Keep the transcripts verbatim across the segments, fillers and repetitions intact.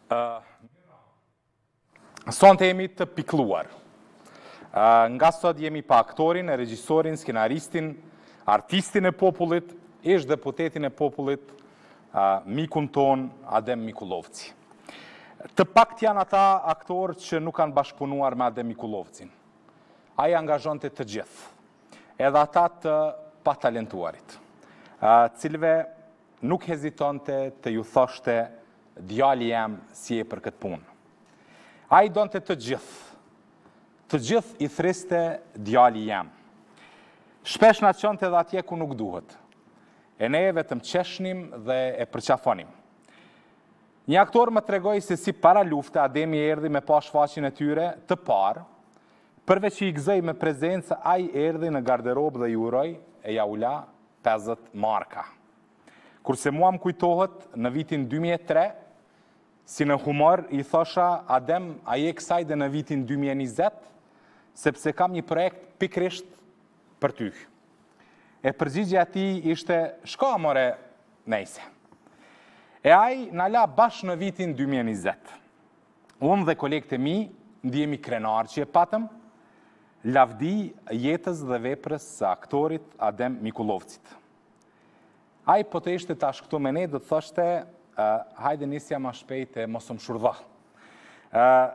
Uh, Sonte jemi të pikluar. Uh, nga sot jemi pa aktorin, regjisorin, skenaristin, artistin e popullit, ish deputetin e popullit, uh, mikun ton, Adem Mikullovci. Të pakt janë ata aktorë që nuk kanë bashkëpunuar me Adem Mikullovcin. Ai angazhonte të gjithë, edhe ata të patalentuarit, uh, cilve nuk hezitonte të ju thoshte djali jam si e për këtë punë. A i donte të gjithë, të gjithë i thriste djali jam. Shpesh na qonte edhe atje ku nuk duhet. E ne vetëm qeshnim dhe e përqafonim. Një aktor më tregoi se si para lufte Ademi erdhi me pa shfaqjen e tyre të parë, përveç që i gëzoi me prezencë, ai erdhi në garderobë dhe i uroi e ja ula pesëdhjetë marka. Kurse mua më kujtohet në vitin dy mijë e tre, si në humor, i thosha, Adem, a je kësaj dhe në vitin dy mijë e njëzet, sepse kam një projekt pikrisht për ty. E përgjigja ati ishte, shko amore, nejse. E aj në la bashkë në vitin dy mijë e njëzet. Unë dhe kolegët e mi, ndjemi krenar që e patëm, lavdi jetës dhe veprës së aktorit Adem Mikullovcit. Aj po të ishte tash këtu me ne, dhe të thoshte, Uh, hajde nisja ma shpejt e mos më shurdha. Uh,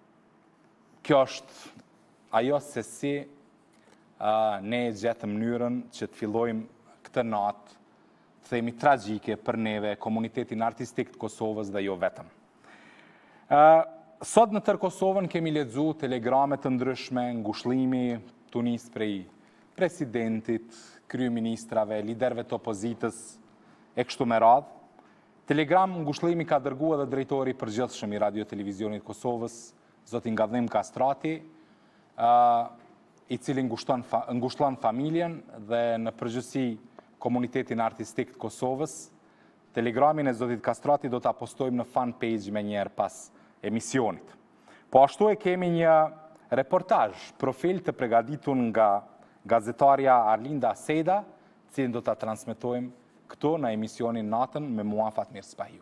kjo është ajo se si uh, ne e gjetë mënyrën që të fillojmë këtë natë, të themi tragjike për neve, komunitetin artistik të Kosovës dhe jo vetëm. Uh, sot në tërë Kosovën kemi lexu telegramet të ndryshme, ngushëllimi të nis prej presidentit, kryeministrave, liderëve të opozitës e kështu me radhë. Telegram ngushëllimi ka dërgu edhe drejtori përgjithshëm i Radio Televizionit Kosovës, zotin Gadhim Kastrati, uh, i cili ngushëllon familjen dhe në përgjithësi komunitetin artistik të Kosovës. Telegramin e zotit Kastrati do të apostojmë në fan page me njerë pas emisionit. Po ashtu e kemi një reportazh, profil të përgatitur nga gazetarja Arlinda Seda, cilin do të transmetojmë këto në emisionin natën me mua Fatmir Spahiu.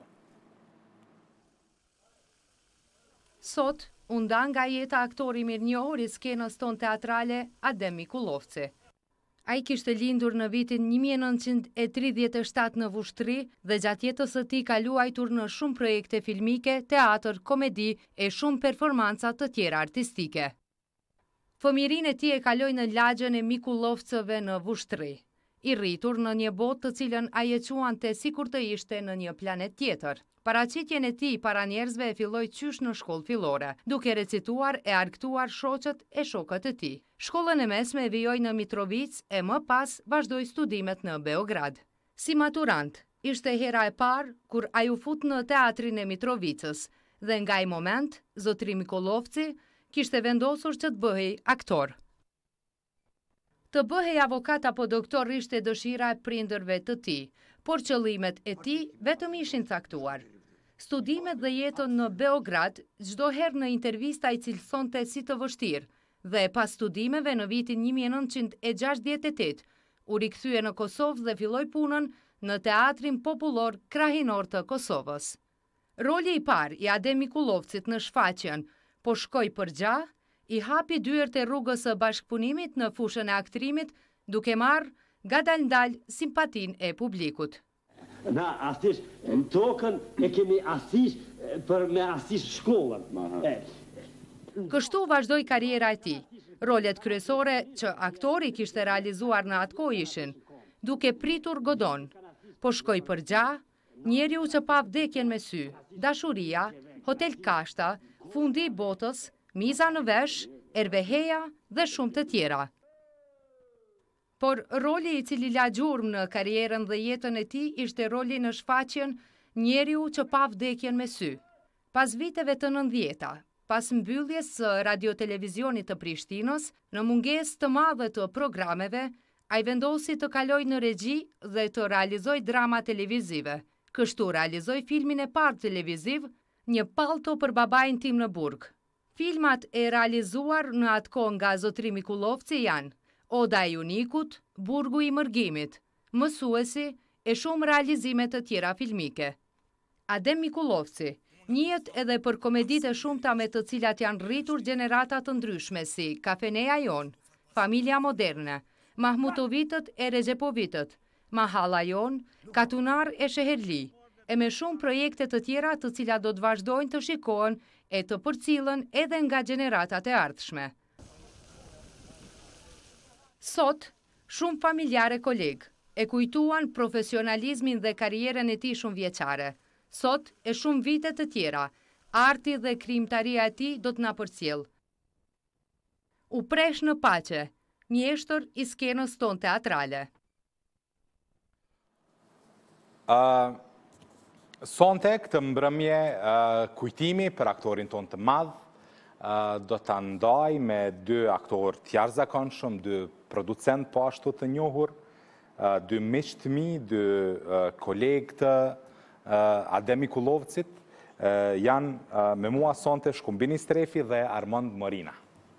Sot, u nda nga jeta aktori mirënjohur i skenës tonë teatrale Adem Mikullovci. Ai kishte lindur në vitin një mijë e nëntëqind e tridhjetë e shtatë në Vushtri dhe gjatë jetës së tij ka luajtur në shumë projekte filmike, teatr, komedi e shumë performanca të tjera artistike. Fëmijërinë e tij e kaloi në lagjën e Mikullovcëve në Vushtri, i rritur në një botë të cilën ai e quante sikur të ishte në një planet tjetër. Paraqitjen e tij para njerëzve e filloi qysh në shkollë fillore, duke recituar e argëtuar shoqët e shokët e tij. Shkollën e mesme e vijoi në Mitrovic e më pas vazhdoi studimet në Beograd. Si maturant, ishte hera e parë kur ai u fut në teatrin e Mitrovicës dhe nga ai moment, zotri Mikullovci kishte vendosur që të bëhej aktor. Të bëhej avokat apo doktor ishte dëshira e prindërve të tij, por qëllimet e tij vetëm ishin caktuar. Studimet dhe jetën në Beograd çdo herë në intervista i cilësonte si të vështirë dhe pas studimeve në vitin një mijë e nëntëqind e gjashtëdhjetë e tetë u rikthye në Kosovë dhe filloi punën në Teatrin Popullor Krahinor të Kosovës. Roli i parë i Adem Mikullovcit në shfaqjen Po shkoj për gjah i hapi dyert e rrugës së bashkëpunimit në fushën e aktrimit, duke marrë ngadalë simpatin e publikut. Na asish në tokën e kemi asish për me asish shkollën. Kështu vazhdoi karriera e tij. Rolet kryesore që aktori kishte realizuar në atë kohë ishin Duke pritur godon, Po shkoj për gjah, Njeriu që pa vdekjen me sy, Dashuria, Hotel Kashta, Fundi i botës, Miza në vesh, Erveheja dhe shumë të tjera. Por roli i cili la gjurmë në karrierën dhe jetën e tij ishte roli në shfaqjen Njeriu që pa vdekjen me sy. Pas viteve të nëntëdhjeta, pas mbylljes së radio-televizionit të Prishtinës, në mungesë të madhe të programeve, ai vendosi të kalojë në regji dhe të realizojë drama televizive. Kështu realizoi filmin e parë televiziv, Një pallto për babain tim në burg. Filmat e realizuar në atë kohë nga zotri Mikullovci janë Oda e Unikut, Burgu i Mërgimit, Mësuesi e shumë realizime të tjera filmike. Adem Mikullovci Njihet edhe për komeditë e shumta me të cilat janë rritur gjenerata të ndryshme si Kafeneja Jon, Familja Moderne, Mahmutovitët e Rezepovitët, Mahalla Jon, Katunar e Sheherli, e me shumë projekte të tjera të cilat do të vazhdojnë të shikohen e të përcillen edhe nga gjeneratat e ardhshme. Sot, shumë familjare kolegë e kujtuan profesionalizmin dhe karrierën e tij shumë vjeçare. Sot, e shumë vite të tjera, arti dhe krijimtaria e tij do të na përcjell. U presh në paqe, mjeshtër i skenës tonë teatrale. Uh, sonte këtë mbrëmje uh, kujtimi për aktorin tonë të madh, uh, do të ndaj me dy aktorë të jashtëzakonshëm, dy producent po ashtu të njohur, uh, dy miq të mi, dy uh, kolegë të uh, Adem Mikulovcit, uh, janë uh, me mua sonte Shkumbini Strefi dhe Armand Morina.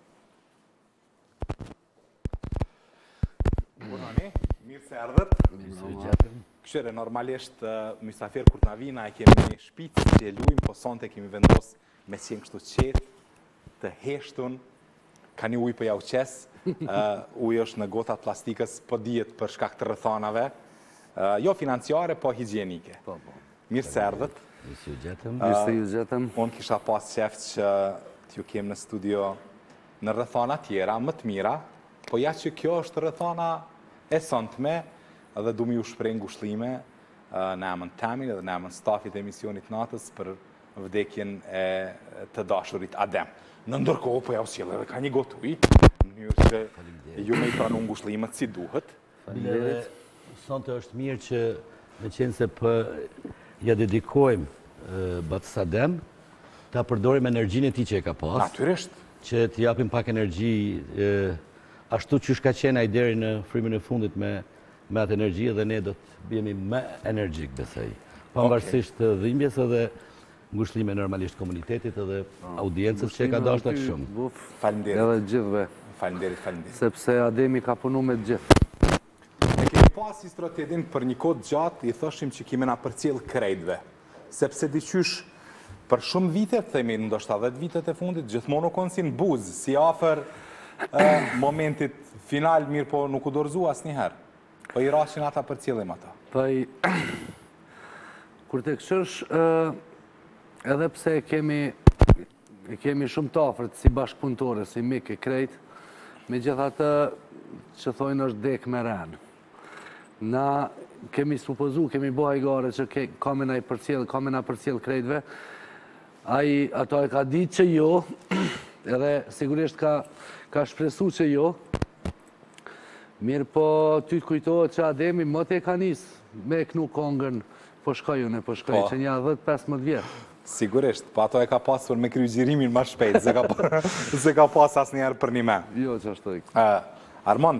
Bunani, mirë se erdhët. Këshire, normalisht, uh, mysafir kur të vina e kemi një shpicë që e lujmë, po sonte kemi vendos me qenë kështu qetë, të heshtun, ka një ujë për jau qes, uh, ujë është në gotat plastikës, po dijet për shkak të rrethonave, uh, jo financiare, po higjienike. Po, po. Mirë se erdhët. Mirë se ju gjetëm. Mirë se ju gjetëm. Unë kisha pas qef që t'ju kem në studio në rrethona tjera, më të mira, po ja që kjo është rrethona e sontme, dhe du mi u shprej ngushlime në emën temin dhe në emën stafit e emisionit natës për vdekjen e të dashurit Adem. Në ndërkohë, po ja u sjellë edhe ka një gotë ujë, në mënyrë që ju me i pranu ngushlimet si duhet. Faleminderit. Sonte është mirë që me qenë se për ja dedikojmë Batës Adem, ta përdorim energjinë e tij që e ka pas. Natyrisht. Që t'i japim pak energji, ashtu që shka qenë ai deri në frymën e fundit me me atë energji dhe ne do të jemi më energjik besoj. Pavarësisht të dhimbjes edhe ngushllime normalisht komunitetit edhe audiencës që ka dashur aq shumë. Faleminderit. Edhe gjithëve. Faleminderit, faleminderit. Sepse Ademi ka punu me të gjithë. Ne kemi pas i strategjin për një kohë gjatë, i thoshim që kemi na përcjell krejtve. Sepse diqysh për shumë vite, themi ndoshta dhjetë vitet e fundit, gjithmonë u konë si në buzë, si afër momentit final, mirë po nuk u dorëzu asnjëherë. Po i rashin ata për cilëm ata? Po i... Kur të këshërsh, edhe pse kemi kemi shumë të afërt si bashkëpunëtore, si mik e krejt, me gjitha të që thojnë është dek me renë. Na kemi supozu, kemi bo hajgare që kamena i përcjell, kamena përcjell krejtve, ai ato e ka ditë që jo, edhe sigurisht ka, ka shpresu që jo, mirë po ty të kujtohet që Ademi më të e ka nisë me knu kongën po shkoj unë, po shkoj, që një dhjetë pesëmbëdhjetë vjetë. Sigurisht, pa ato e ka pasur me kryu gjirimin ma shpejt, se ka pas asë njerë për një me. Jo, që ashtu ik. Armand,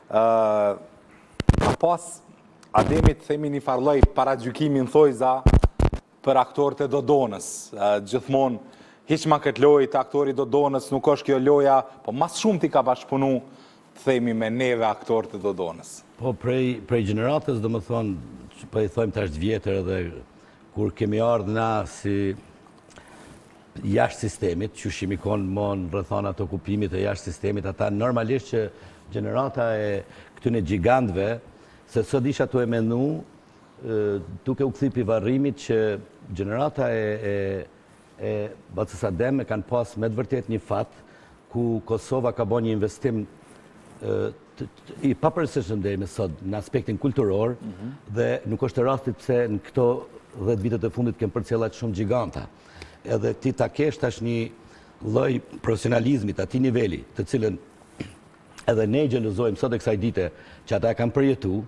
ka pas Ademit themi një farloj para gjykimin thojza për aktorët e Dodonës. Gjithmonë, hiq ma këtë lojë të aktorit Dodonës, nuk është kjo loja, po mas shumë ti ka bashkëpunu themi me neve aktorët e Dodonës. Po prej, prej gjeneratës, do më thonë, po i thojmë tash vjetër edhe kur kemi ardhë na si jashtë sistemit, që shimi konë mon rrethana të okupimit e jashtë sistemit, ata normalisht që gjenerata e këtyne gjigantve, se sot isha të e menu, duke u këthi pivarrimit që gjenerata e, e, e Batës Adem e kanë pas me të vërtet një fat, ku Kosova ka bo një investim i papërësishëm deri me sot në aspektin kulturor, dhe nuk është rasti pse në këto dhjetë vitet e fundit kemë përcjellat shumë gjiganta. Edhe ti ta kesh tash një lloj profesionalizmit atij niveli, të cilën edhe ne gjelëzojmë sot e kësaj dite që ata e kanë përjetu,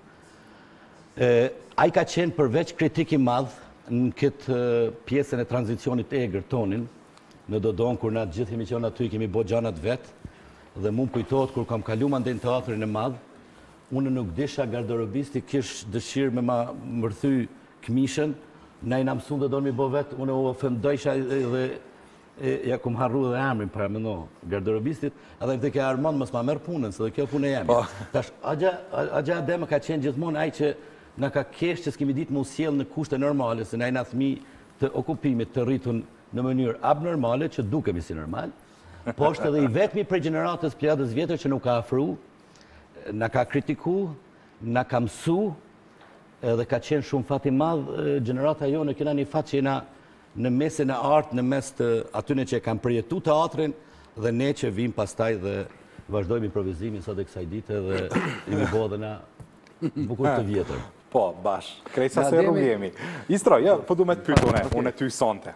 ai ka qenë përveç kritik i madh në këtë pjesën e tranzicionit e egër tonin, në Dodon, kur na gjithë jemi qenë aty, kemi bo gjanat vetë, dhe mu më kujtohet kur kam kalu mandej në teatrin e madh, unë nuk disha garderobisti kish dëshirë me ma mërthy këmishën, na i na mësun dhe do në mi bo vetë, unë u ofendojsha dhe ja kum harru dhe emrin para me no garderobistit, edhe dhe ke Armand mësë ma merë punën, se dhe kjo punë e jemi. Tash, Agja Adem ka qenë gjithmonë ai që na ka kesh që s'kemi ditë mu sjell në kushte normale, se na i na thmi të okupimit të rritun në mënyrë abnormale, që dukemi si normal, po është edhe i vetmi prej gjeneratës pjadës vjetër që nuk ka afru, na ka kritiku, na ka mësu, edhe ka qenë shumë fat i madh gjenerata jo, në kena një fat që jena në mesin e artë, në mes të atyne që e kam përjetu teatrin, dhe ne që vim pastaj dhe vazhdojmë improvizimin sot e kësaj dite dhe imi bo dhe na bukur të vjetër. Po, bash, krejsa se rrugë jemi. Istro, ja, po du me të pytë une, une ty sonte.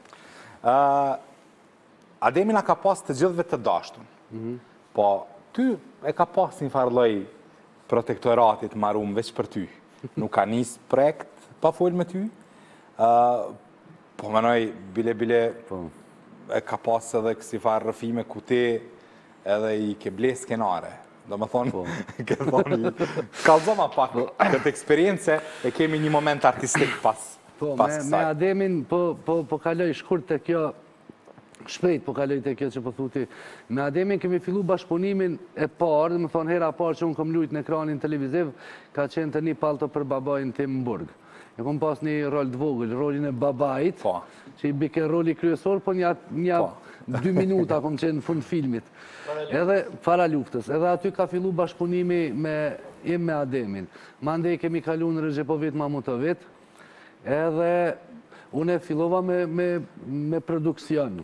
Ademi na ka pas të gjithve të dashtun, po ty e ka pas një farloj protektoratit marum veç për ty. Nuk ka njës projekt pa full me ty, po menoj, bile-bile e ka pas edhe kësi farë rëfime ku ti edhe i ke ble skenare. Do më thonë, ke thonë, kalzoma pak këtë eksperience e kemi një moment artistik pas kësaj. Me Ademin, po kaloj shkurt të kjo, shpejt po kaloj të kjo që po thuti, me Ademin kemi fillu bashkëpunimin e parë, dhe më thonë hera parë që unë kom lujt në ekranin televiziv, ka qenë të një palto për babajnë tim në burg. E kom pas një rol të vogël, rolin e babait, që i bike roli kryesor, po një dy minuta kom qenë në fund filmit. Edhe para luftës, edhe aty ka fillu bashkëpunimi me im me Ademin. Mande i kemi kalu në Rëgjepovit Mamutovit, edhe une fillova me produksion.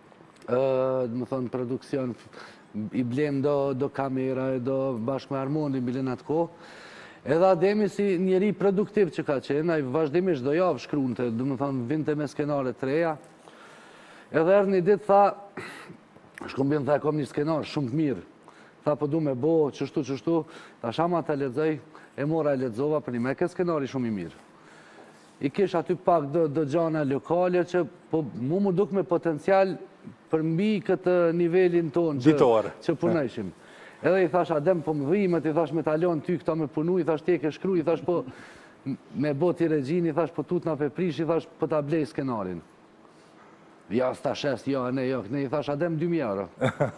Më thonë, produksion, i blem do kamera, do bashkë me Armoni, bilen atë kohë. Edhe Ademi si njeri produktiv që ka qenë, a i vazhdimisht do javë shkrunte, dhe më thonë, vinte me skenare të reja. Edhe erë një ditë tha, shkumbin tha, kom një skenar shumë të mirë. Tha, po du me bo, qështu, qështu, ta shama të ledzoj, e mora e ledzova, për një me ke skenari shumë i mirë. I kish aty pak do gjana lokale, që mu mu duk me potencial për mbi këtë nivelin tonë që punajshim. Edhe i thash, Adem, po më dhimet, i thash, me talon ty këta me punu, i thash, ti e ke shkru, i thash, po me boti regjin, i thash, po tut na pe prish, i thash, po ta blej skenarin. Ja, s'ta shes, ja, ne, ja, ne, i thash, Adem, dy mijë euro.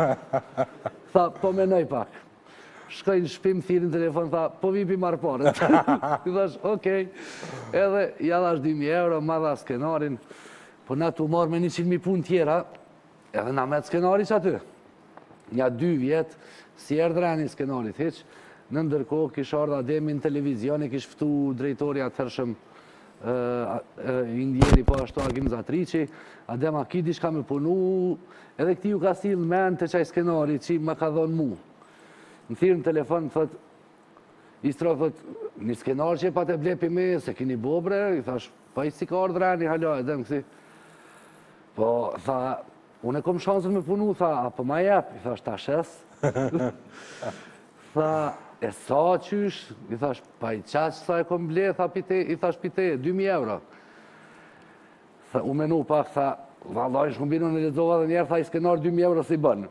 Tha, po menoj pak. Shkoj në shpim, thirin telefon, tha, po vipi marë parët. I thash, okej. Edhe, ja dhash dy mijë euro, ma dha skenarin, po na tu marrë me një qind mijë pun tjera, edhe na met skenari që aty. Nja dy vjetë, si erdhreni skenarit heq, në ndërkohë kish ardha Ademi në televizion, e kish ftu drejtoria të tërshëm indjeri, po ashtu Agim Zatrici, Adem aki diçka me punu, edhe këti ju ka sill men të qaj skenarit që më ka dhonë mu. Në thirë në telefon, thët, Istro, thët, një skenar që e pa të blepi me, se kini bobre, i thash, pa i si ka ardhreni, halo, Adem, kësi. Po, tha, unë e kom shansën me punu, tha, apo ma jep, i thash, ta shes. Tha, e sa qysh, i thash, pa i qaq sa e kom ble, i thash pite, dy mijë euro. Tha, u menu pak, tha, vallaj, shkumbinu në lezova dhe njerë, tha, i skenar dy mijë euro si bën.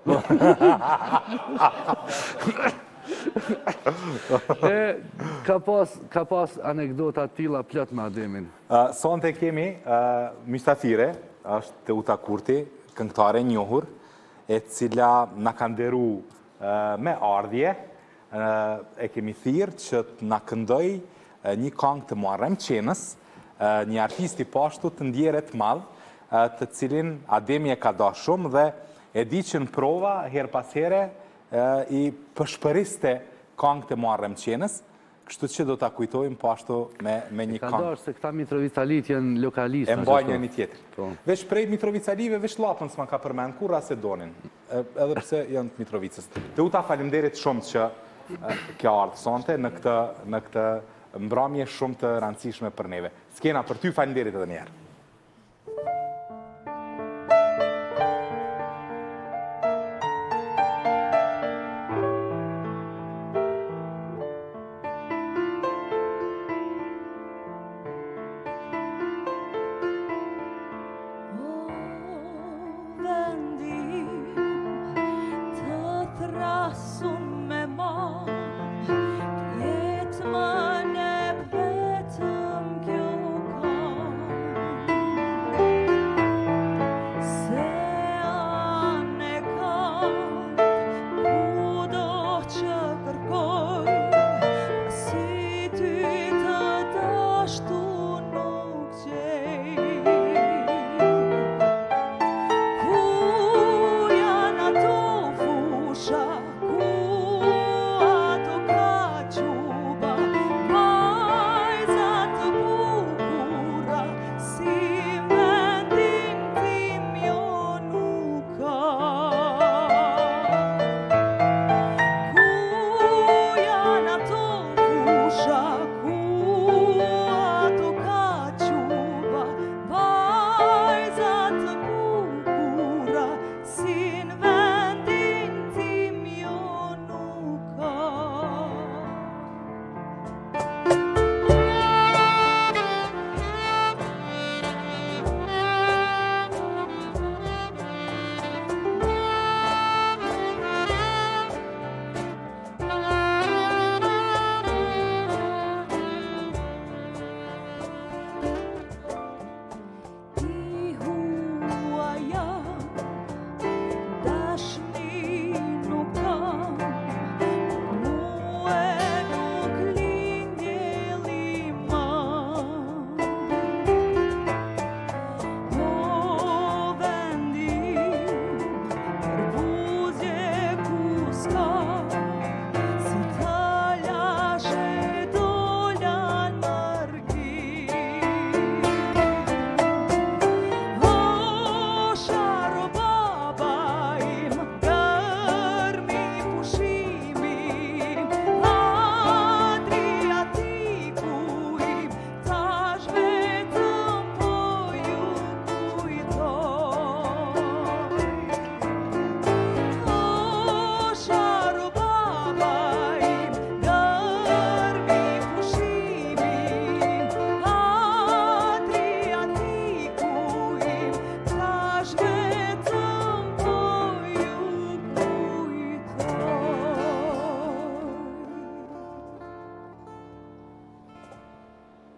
Ka pas anekdota tila plët me Ademin. Sonte kemi Mystafire, është Teuta Kurti, këngëtare njohur, e cila na ka nderu me ardhje, e kemi thirë që na këndoj një këngë të Muharrem Qenës, një artisti pashtu të ndjeret madh, të cilin Ademi e ka da shumë dhe e di që në prova, her pas here, i përshpëriste këngë të Muharrem Qenës, kështu që do të kujtojmë pashtu me një këngë. Ka darë se këta Mitrovicalitë janë lokalista. E mbaj një një tjetër. Vesh prej Mitrovicalive, vesh lapën s'ma ka përmenë, kur se donin, edhe pse janë të Mitrovicës. Dhe u ta falimderit shumë që kjo ardhë sonte në këtë mbramje shumë të rëndësishme për neve. S'kena për ty falimderit edhe njerë.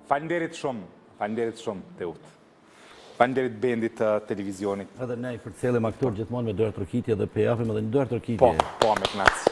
Faleminderit shumë, faleminderit shumë, Teut. Faleminderit bendit të televizionit. Edhe ne i përcjellim aktor gjithmonë me dorë trokitje dhe pe japim edhe një dorë trokitje. Po, po, me knaci.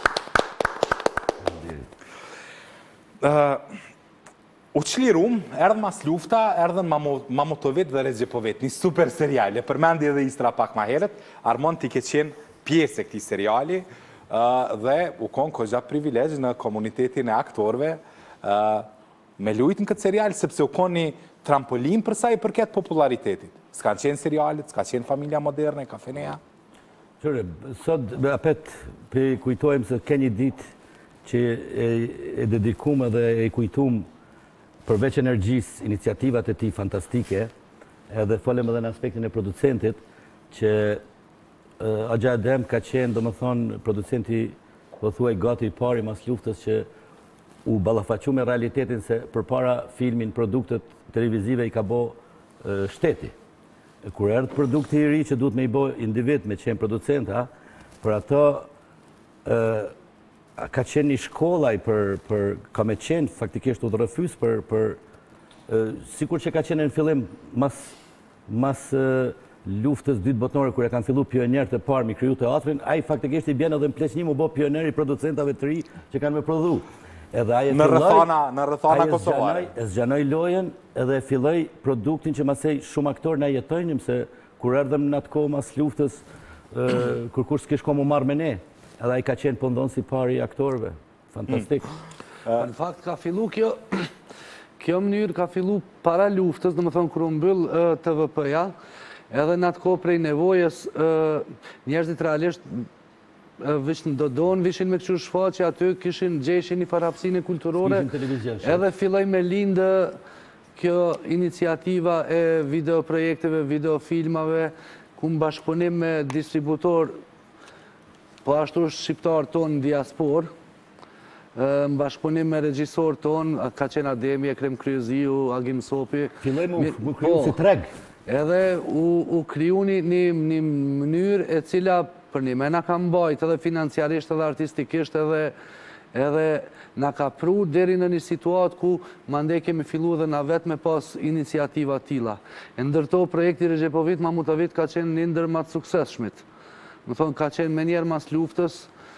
U qlirum, erdhën mas lufta, erdhën Mamotovit dhe Rezgjepovit, një super seriale. Përmendi edhe Istra pak ma heret, Armand ti ke qenë pjesë e këti seriali dhe u konë këgja privilegj në komunitetin e aktorve me lujtë në këtë serial, sepse u konë një trampolin përsa i përket popularitetit. S'ka qenë serialit, s'ka qenë Familja Moderne, Kafeneja. Qërë, sot apet për kujtojmë se ke një dit që e dedikum edhe e kujtum përveç energjis, iniciativat e ti fantastike, edhe folem edhe në aspektin e producentit, që Agja Adem ka qenë, do më thonë, producenti, po thuaj, gati i pari mas luftës që u balafaqu me realitetin se për para filmin, produktet televizive i ka bo shteti. Kur erdhë produkti i ri që duhet me i bo individ me qenë producenta, për ato ka qenë një shkollaj për, ka me qenë faktikisht u dhe rëfys për, sikur që ka qenë në fillim mas luftës dytë botnore, kër e kanë fillu pioner të parë mi kryu teatrin, a i faktikisht i bjenë edhe në pleçnim u bo pioner i producentave të ri që kanë me prodhu. Në rëthana kosovare. E zgjanoj lojen edhe filloj produktin që masej shumë aktor në jetojnjëm, se kur erdhëm në atë kohë mas luftës, kur kur s'kish ko mu marrë me ne, edhe a i ka qenë pëndon si pari aktorve. Fantastik. Në fakt ka fillu kjo, kjo mënyrë ka fillu para luftës, dhe më thonë kërë mbyll T V P-ja, edhe në atë kohë prej nevojës njerëzit realisht vishë në Dodon, vishin me këshur shfaqe, aty kishin gjeshin një farapsine kulturore, edhe filloj me lindë kjo iniciativa e videoprojekteve, videofilmave, ku më bashkëpunim me distributor, po ashtu shqiptar tonë në diaspor, më bashkëpunim me regjisor tonë, ka qenë Ademi, Ekrem Kryeziu, Agim Sopi. Filloj më kryu si treg. Edhe u kryu një mënyrë e cila për një me nga ka mbajt edhe financiarisht edhe artistikisht edhe nga ka pru deri në një situatë ku mande kemi fillu edhe nga vetë me pas iniciativa tila. E ndërto projekti Rezgjepovit Mamotovit ka qenë një ndër matë sukseshmit. Më thonë, ka qenë me njerë mas luftës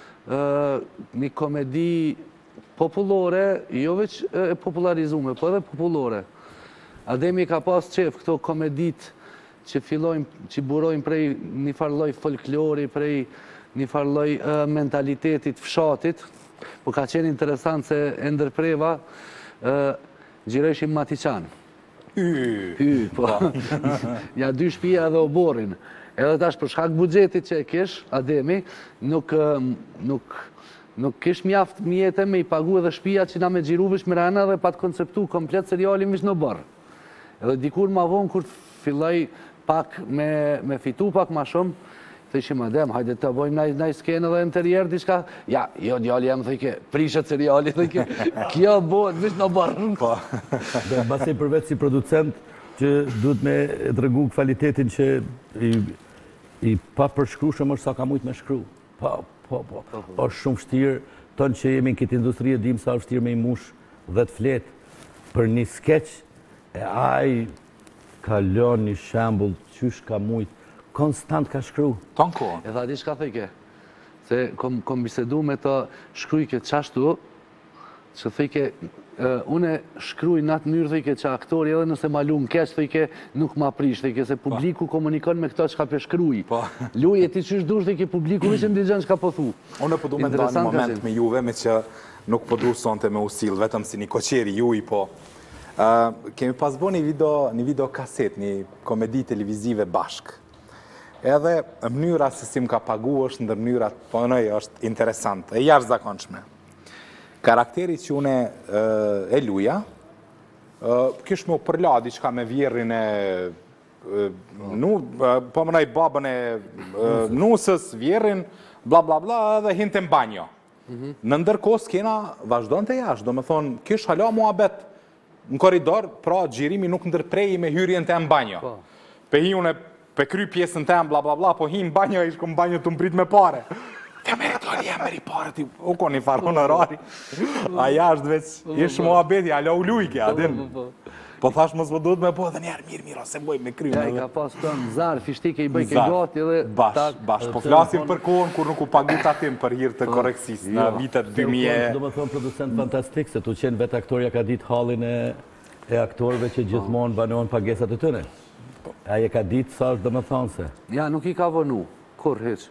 një komedi populore, jo veç e popularizume, po edhe populore. Ademi ka pas qef këto komedit që fillojmë, që burojmë prej një farloj folklori, prej një farloj mentalitetit fshatit, po ka qenë interesant se e ndërpreva gjirëshim Matiqan. Hy! Hy, po. Ja dy shpia edhe oborin. Edhe tash për shkak bugjetit që e kish, Ademi, nuk nuk kish mjaft mjetë me i pagu edhe shpia që na me gjiru vish më rana dhe pa të konceptu komplet serialin vish në bërë. Edhe dikur ma vonë kur filloj pak me fitu pak ma shumë, të ishim Adem, hajde të bojmë naj skenë dhe interier, diçka, ja, jo, djali jam, thëjke, prishet seriali, thëjke, kjo bojnë, vish në bërë. Po, dhe basi përvec si producent, që duhet me dregu kvalitetin që i pa përshkrushëm është sa ka mujt me shkru. Po, po, po, është shumë shtirë, tonë që jemi në këtë industri e dim sa është shtirë me i mush dhe të fletë për një skeq, e aj kalon një shambull, qysh ka mujt, konstant ka shkru. Tanko. E tha di shka thëjke, se kom bisedu me të shkrujke qashtu, që thëjke, une shkruj në atë njërë thëjke që aktori edhe nëse ma lu në keq, thëjke nuk ma prish, thëjke se publiku komunikon me këto që ka për shkruj. Luj e ti qysh dush thëjke publiku vishë në digjen që ka po thu. Unë po du me nda një moment me juve, me që nuk po du sonte me usil, vetëm si një koqeri juj, po. Kemi pas bo një video kaset, një komedi televizive bashk. Edhe mënyra se si më ka pagu është ndër mënyrat, po nëj është interesant, e jash zakonshme. Karakteri që une e luja, kish me u përla diqka me vjerin e, po më nëj babën e nusës, vjerin, bla bla bla, edhe hinte në banjo. Në ndërkos kena vazhdojnë të jash, do me thonë, kish hala mua betë, në koridor, pra gjirimi nuk ndërpreji me hyrjen të në banjo. Pe hi une, pe kry pjesën të në bla bla bla, po hi në banjo, ishko në banjo të mbrit me pare. Te me e doli e meri pare, ti u ko një farë honorari. A jashtë veç, ishë mua beti, ala u lujke, adin. Po thash mos më duhet me po edhe njerë, mirë, mirë, ose boj me krymë. Ja, i ka pas kënë zarë, fishtike i bëj ke gati edhe... Bash, bash, po flasim për kohën kur nuk u pagu tatim për hirë të koreksis në vitet dy mijë. Do më thonë producent fantastik, se tu qenë vetë aktorja ka ditë halin e aktorëve që gjithmonë banon pagesat e tëne. Aje ka ditë sa është do më thonë se? Ja, nuk i ka vënu, kur heq.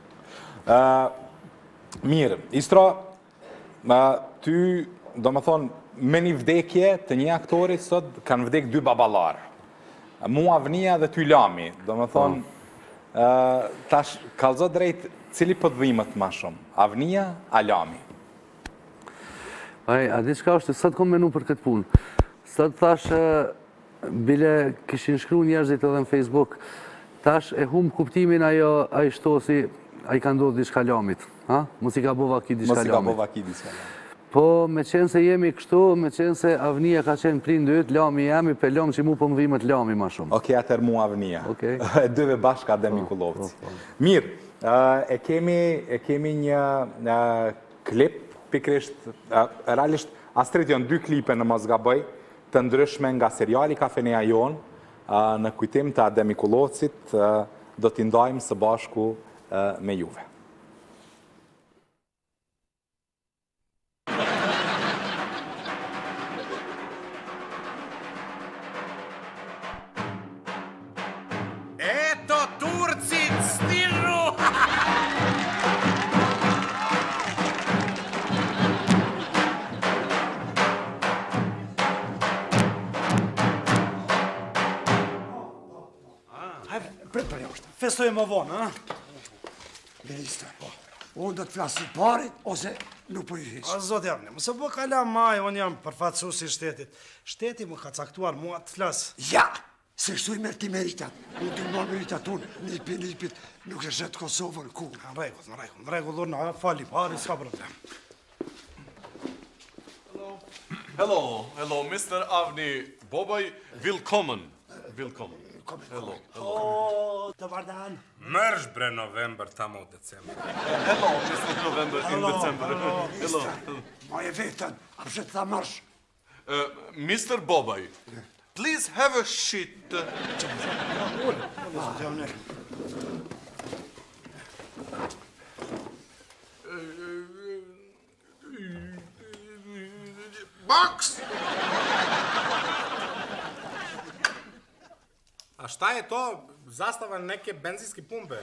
Mirë, Istra, ty do më thonë, me një vdekje të një aktorit sot kanë vdek dy babalar. Mua Avnia dhe ty Lami. Do më thonë, tash kalzo drejt cili pëdhimet ma shumë? Avnia, a Lami? Aj, a di qka është, sot kom menu për këtë punë. Sot thash, bile kishin shkru njerëzit edhe në Facebook, tash e hum kuptimin ajo, a i shtosi, a i ka ndodhë diçka Lamit. Mos i ka bova ki diçka Lamit. Mos i ka bova ki diçka Lamit. Po, me qenë se jemi kështu, me qenë se Avnia ka qenë prind yt, Lami jemi, pe Lam që mu po më vimet Lami ma shumë. Oke, atër mu Avnia. E dyve bashka dhe Mikulovci. Mirë, e kemi një klip, pikrisht, realisht, Astrid janë dy klipe në mos gaboj, të ndryshme nga seriali Kafeneja Jon, në kujtim të Adem Mikulovcit, do t'i ndajmë së bashku me juve. Festoj më vonë, ha? Minister, unë do të flasë parit, ose nuk për i heqë. A, zotë javne, mëse po kala maj, unë jam përfatësus i shtetit. Shteti më ka caktuar mua të flasë. Ja, se shtu i mërë ti meritat. Unë të mërë meritat unë, nipit, nipit, nuk e shetë Kosovën ku. Në regull, në regull, në regull, në fali pari, s'ka problem. Hello. Hello, hello, mister Avni Bobaj, willkommen. Willkommen. Hello, hello. O, të vardan. Mërsh bre November, tamo December. Hello, mister November in December. Hello. Ma e vetën, a përshet tha mërsh. mister Bobaj, please have a shit. Box! A šta je to? Zastava neke benzinske pumpe.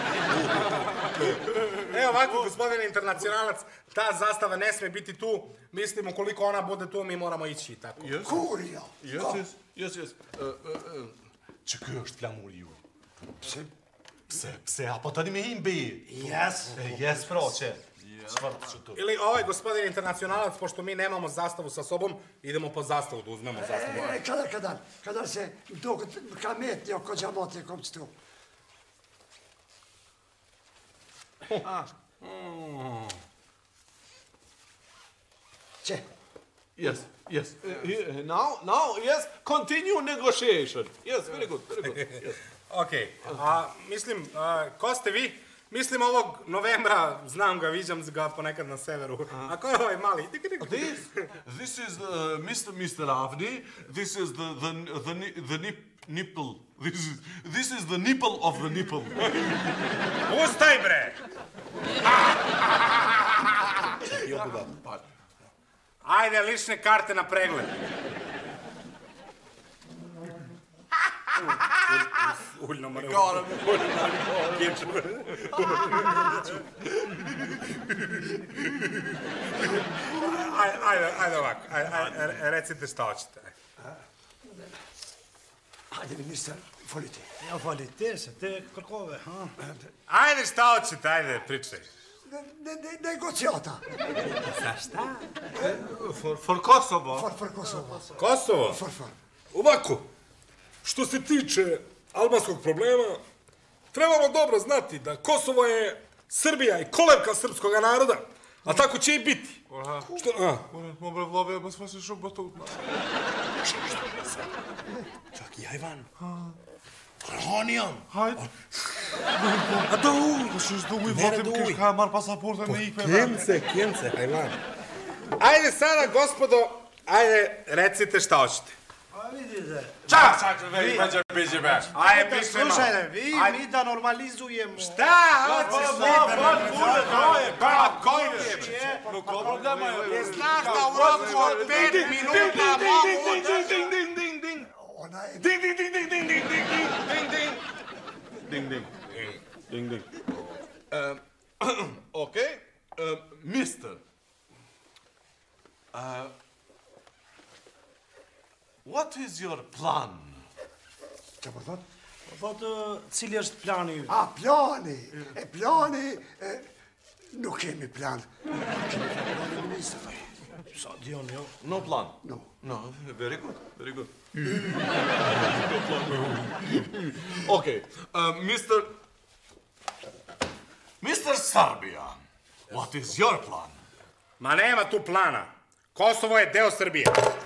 Evo ovako, gospodine internacionalac, ta zastava ne sme biti tu. Mislim, ukoliko ona bude tu, mi moramo ići. Kurja! Yes, yes, yes, yes. Që kjo është flamuri ju? Pse? Pse, pse, apo tani me him beji? Yes. Yes, pro, që? Ili ovaj gospodin internacionalac, pošto mi nemamo zastavu sa sobom, idemo po zastavu da uzmemo zastavu. E, kada, kada, kada se dok ka metnje oko gjamate kom qëtu. Që? Yes, yes. Now, now, yes, continue negotiation. Yes, very good, very good. Okej, a mislim, ko ste vi? Mislim, ovog novembra, znam ga, viđam ga ponekad na severu. A ko je ovaj mali? This, this is uh, Mister Mister Avni. This is the the the the nip, nipple. This is this is the nipple of the nipple. Ustaj bre! Ajde, lične karte na pregled. Uljno mare. Gara me. Ajde, ajde ovako. Recite šta hoćete. Ajde, ministar, folite. Ja, folite se, te kërkove, ha? Ajde, šta hoćete, ajde, pričaj. Negociata. Za šta? For, for Kosovo. For, for Kosovo. Kosovo? For, for. Ovako, što se tiče albanskog problema, trebamo dobro znati da Kosovo je Srbija i kolevka srpskog naroda, a tako će i biti. Što? A? Mobre vlove, ma smo se šok bato. Čak i Ajvan. Ronijom. Hajde. A da uj. Pa što što uj, vatim kiš ka mar pasaporta me ikve. Kjence, kjence, Ajvan. Ajde sada, gospodo, ajde, recite šta hoćete. Qa? Qa që vej, me që përgjë me? Ajde, slušajte, vi mi da normalizujemo... Šta? Hajde, šta? Nuk ka problema jo. E znaš da u roku od pet minuta mogu... Ding, ding, ding, ding, ding, ding. Ding, ding, ding, ding, ding, ding, ding, ding, ding. Ding, ding. Ding, ding. Okej, mister. What is your plan? Që për thot? Për thot, cili është plani ju? A, plani! E plani... Nuk kemi plan. Nuk kemi plani, minister. Sa dion jo? No plan? No. No, very good, very good. Okay, mister... mister Serbia, what is your plan? Ma nema tu plana. Kosovo je deo Srbije.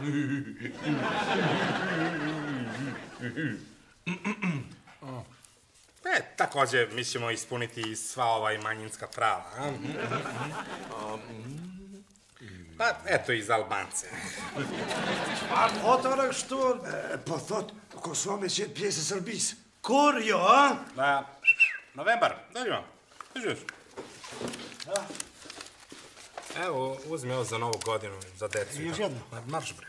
E, takođe, mi ćemo ispuniti sva ova i manjinska prava. Pa, eto i za Albance. Pa, otore što... Po thot, Kosovo me qenë pjesë e Srbisë. Kur jo, a? Da, novembar, dođemo. Dođemo. Evo, uzmi ovo za novu godinu, za decu. Još jedno? Marš, bre.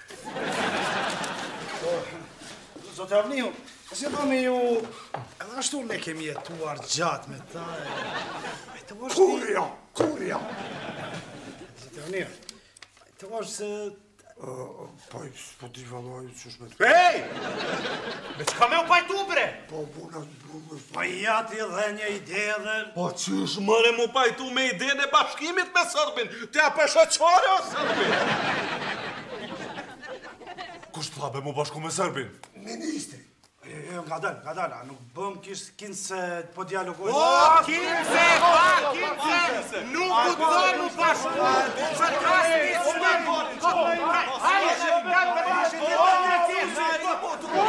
Zote Avniju, si dome ju... Edhe ashtu ne kemi jetuar gjatë me ta e... Kurja, kurja! Zote Avniju, të është se... Pa i s'po t'i valoj që shme të... Hej! Me qka me u pajtu, bre? Po, buna... Pa i jati dhe një ide dhe... Po qysh mëre mu pajtu me idejnë e bashkimit me Sërbin? Të ja pesha qore o Sërbin? Kush të thabe mu bashku me Sërbin? Ministri. Jo, nga dalë, nga dalë, nuk bëm kish kinë se po dialogoj... O, kinë se, pa, kinë se! Nuk u të dhe mu bashku! Që ka s'ki s'me! Hajde, nga përishë një të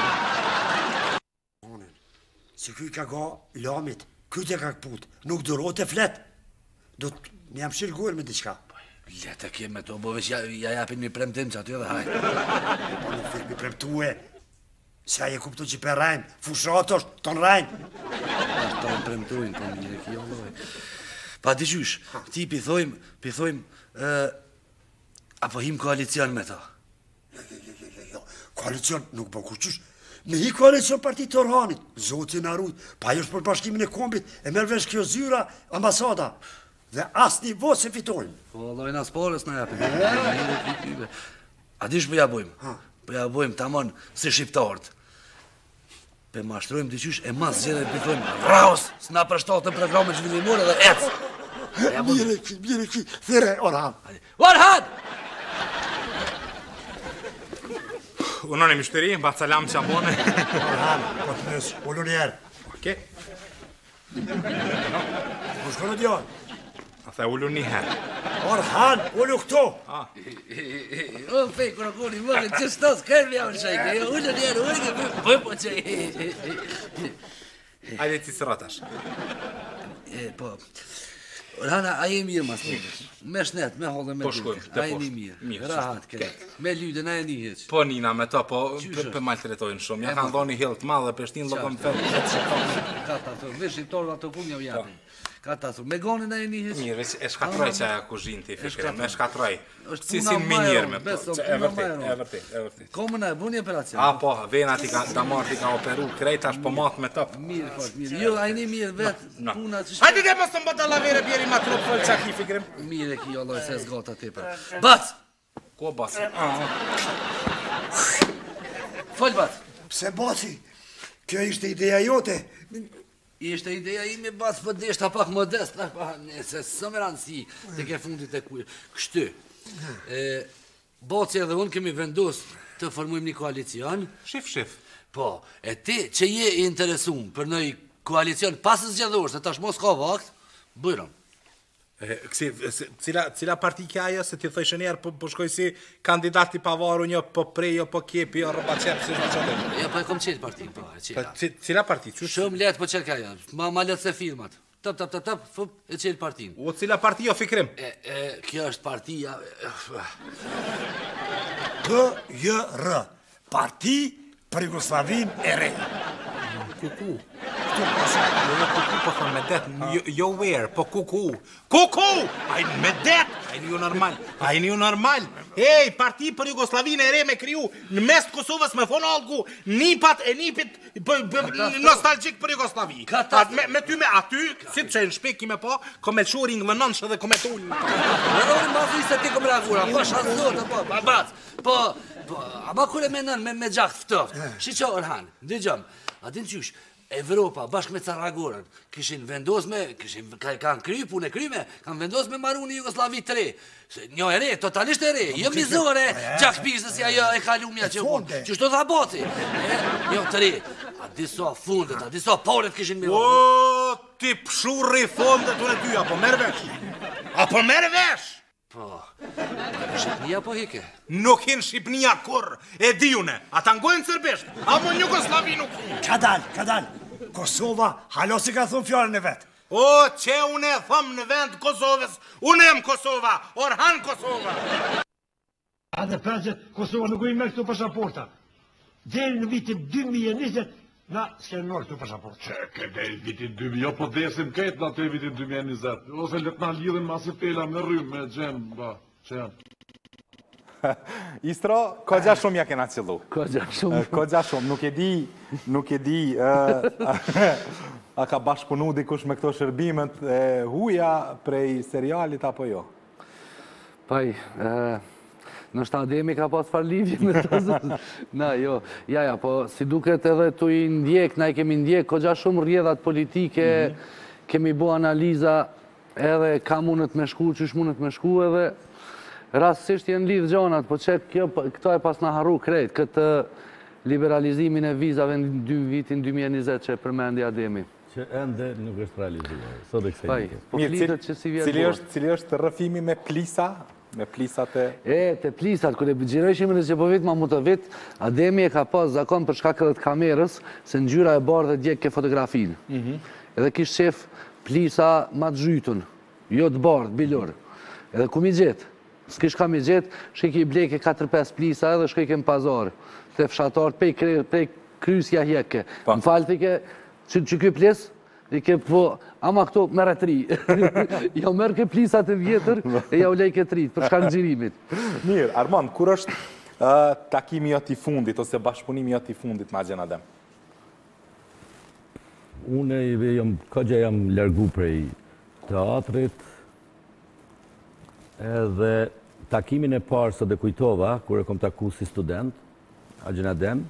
një Si kuj ka ga lamit, kuj të ka këput, nuk duro të flet. Do të më jam shirguar me diqka. Lete kje me to, bo veç ja japin mi premtim që aty edhe hajde. Po nuk fit mi premtue. Se aje kuptu që për rajnë, fushatosht, ton rajnë. Ta në premtojnë, po mire kjo loj. Pa di qysh, ti pithojmë, pithojmë, apo him koalicion me ta. Jo, jo, jo, jo, jo, koalicion nuk po kuqysh. Me hi koalicion partit të Orhanit, zotin Arut, pa jo është për bashkimin e kombit, e merë vesh kjo zyra ambasada. Dhe as një vot se fitojmë. Po, lojnë as porës në japin. A di shë për ja bojmë? Për ja bojmë tamon si shqiptarët. Për mashtrojmë diqysh e mas gjithë e pithojmë raus, s'na përshtatën programe zhvillimore dhe ecë. Mire ki, mire ki, thire Orhan. Orhan! Unë në mishtëri, ba calam që abone. Orhan, po të nësë, ullu njerë. Oke. Po shkonë djallë. A the ullu një herë. Orhan, ullu këto. O, fej, kërë koni mëgën, që stos, kërë mja më shajke, ullu njerë, ullu njerë, bëj po që... Ajde ti së ratash. Po, Orhana, a je mirë mas të përës. Me shnet, me hollë, me Po shkojmë, dyrë. dhe A je po. një mirë, Mirë, rahat këtë. Me lyden, a je një heq. Po Nina me to, po për maltretojnë shumë. Ja kanë dhoni hill të madhe, peshtin logëm ferë. Ka ta thurë, me shqiptorë ato ku një japin. Ka ta thurë, me gonin a je një heq. Mirë, veç e shkatroj që aja kuzhinë ti, fikre, me shkatroj. është Si puna si ma e minjerë me rëndë, po, beso, që e puna ma e vërtet, rëndë. e vërtet, e vërtet. Komën e bu një operacion. A, po, vena ti ka, damar ti ka operu, krejt ashtë po matë me top. Mirë, fort, mirë. Jo, a i një mirë vetë, No. puna që Hajde dhe mos të më bëta lavere bjeri ma trup fëllë që aki, fikrim. Mirë e ki, Allah, se zgata ti për. Bac! Ko bas? Fol, Bac! Pse Baci, kjo ishte ideja jote. Ishte ideja ime, Bac, për deshta pak modest, pak pa, se së më rëndësi të ke fundit e kuj. Kështu, Baci edhe unë kemi vendos të formujmë një koalicion. Shif, shif. Po, e ti që je i interesum për në koalicion pasës zgjedhur, se tash mos ka vakt, bëjrëm. Kësi, cila, cila parti kja ajo, se ti thëshë njerë, po, po shkoj si kandidat i pavaru një po prej, jo po kjepi, jo roba qepë, si shma qëtë. Ja, po e kom qelë partin, po, e qela. Cila parti? Shumë letë po qelë ka ja, ma, ma letë se firmat. Tëp, tëp, tëp, tëp, fup, e qelë partin. O, cila parti jo, fikrim? E, e, kjo është partia... K J R. Parti për Jugosllavin e re. Kuku. Jo kuku, po thëmë me det, jo where, po kuku. Kuku! Ajnë me det, ajnë ju normal, ajnë ju normal. Ej, Parti për Jugoslavinë e re me kriju në mes të Kosovës me thonë algu, nipat e nipit nostalgjik për Jugoslavi. Me ty me aty, si të qenë shpeki me po, kome lëshu ringë më nënshë dhe kome tullë. Në roli ma thuj se ti kome reagura, po shazot, po, babat, po, ama kule me nën me gjakt ftoft. Shiqo Orhan, dëgjëm, adin qysh, Evropa, bashkë me Caragorën, kishin vendos me, kishin, kanë kry, punë e kryme, kanë vendos me maru një Jugoslavi të re. Njo e re, totalisht e re, jo mizore, gjak pisës ja jo e kalumja që unë, që shto dha boci. Jo të re, a diso fundet, a diso polet kishin me... O, ti pshurri fundet unë e ty, apo merë vesh? Apo merë vesh? Po, Shqipnia po hike? Nuk hinë Shqipnia kur, e diune, ata ngojnë cërbesht, apo një Jugoslavi nuk hinë. Ka dal, ka dal, Kosova halo si ka thunë fjallën e vetë. O, që unë e thëmë në vend Kosovës, unë em Kosova, Orhan Kosova. A dhe përgjët, Kosova nuk ujnë me këtu pasaporta. Deri në vitin dy mijë e njëzet, na s'ke nërë këtu pasaporta. Që ke del vitin dy mijë, jo po desim ketë në te vitin dy mijë e njëzet. Ose let na lidhin masi tela me rrymë, me gjemë, ba, që janë. Istro, ko gja shumë ja kena qëllu. Ko gja shumë. Ko gja shumë, nuk e di, nuk e di, a ka bashkëpunu dikush me këto shërbimet e huja prej serialit apo jo? Paj, në shta Ademi ka pas far lidhje me të zënë. Na, jo, ja, ja, po si duket edhe të i ndjek, na i kemi ndjek, ko gja shumë rrjedhat politike, kemi bo analiza edhe ka mundet me shku, qysh mundet me shku edhe rastësisht jenë lidhë gjonat, po që këto e pas në harru krejt, këtë liberalizimin e vizave në dy vitin dy mijë e njëzet që përmendi Ademi. Që ende nuk është realizuar, sot e kësaj dike. Po flitet që si vjetë bërë. Cili është rëfimi me plisa? Me plisat e... E, të plisat, kër e bëgjirojshime në që po vit, ma mu të vit, Ademi e ka pas zakon për shkak edhe të kamerës, se në gjyra e barë dhe djek ke fotografinë. Edhe kishë qef plisa ma të zhytun, jo të barë, të bilur. Edhe ku mi gjetë? S'kish ka mi gjetë, shkik i bleke katër pesë plisa edhe shkik e në pazarë. Të fshatarë, pej krysja hjeke. Më falë të ke, që kjo plisë, i ke po, ama këto mere tri. Ja merë ke plisat e vjetër e ja u lej ke trit, për shka në gjirimit. Mirë, Armand, kur është takimi jot i fundit, ose bashkëpunimi jot i fundit ma Agjen Adem? Une këgja jam largu prej teatrit, edhe takimin e parë së dhe kujtova, kur e kom taku si student, Agjen Adem,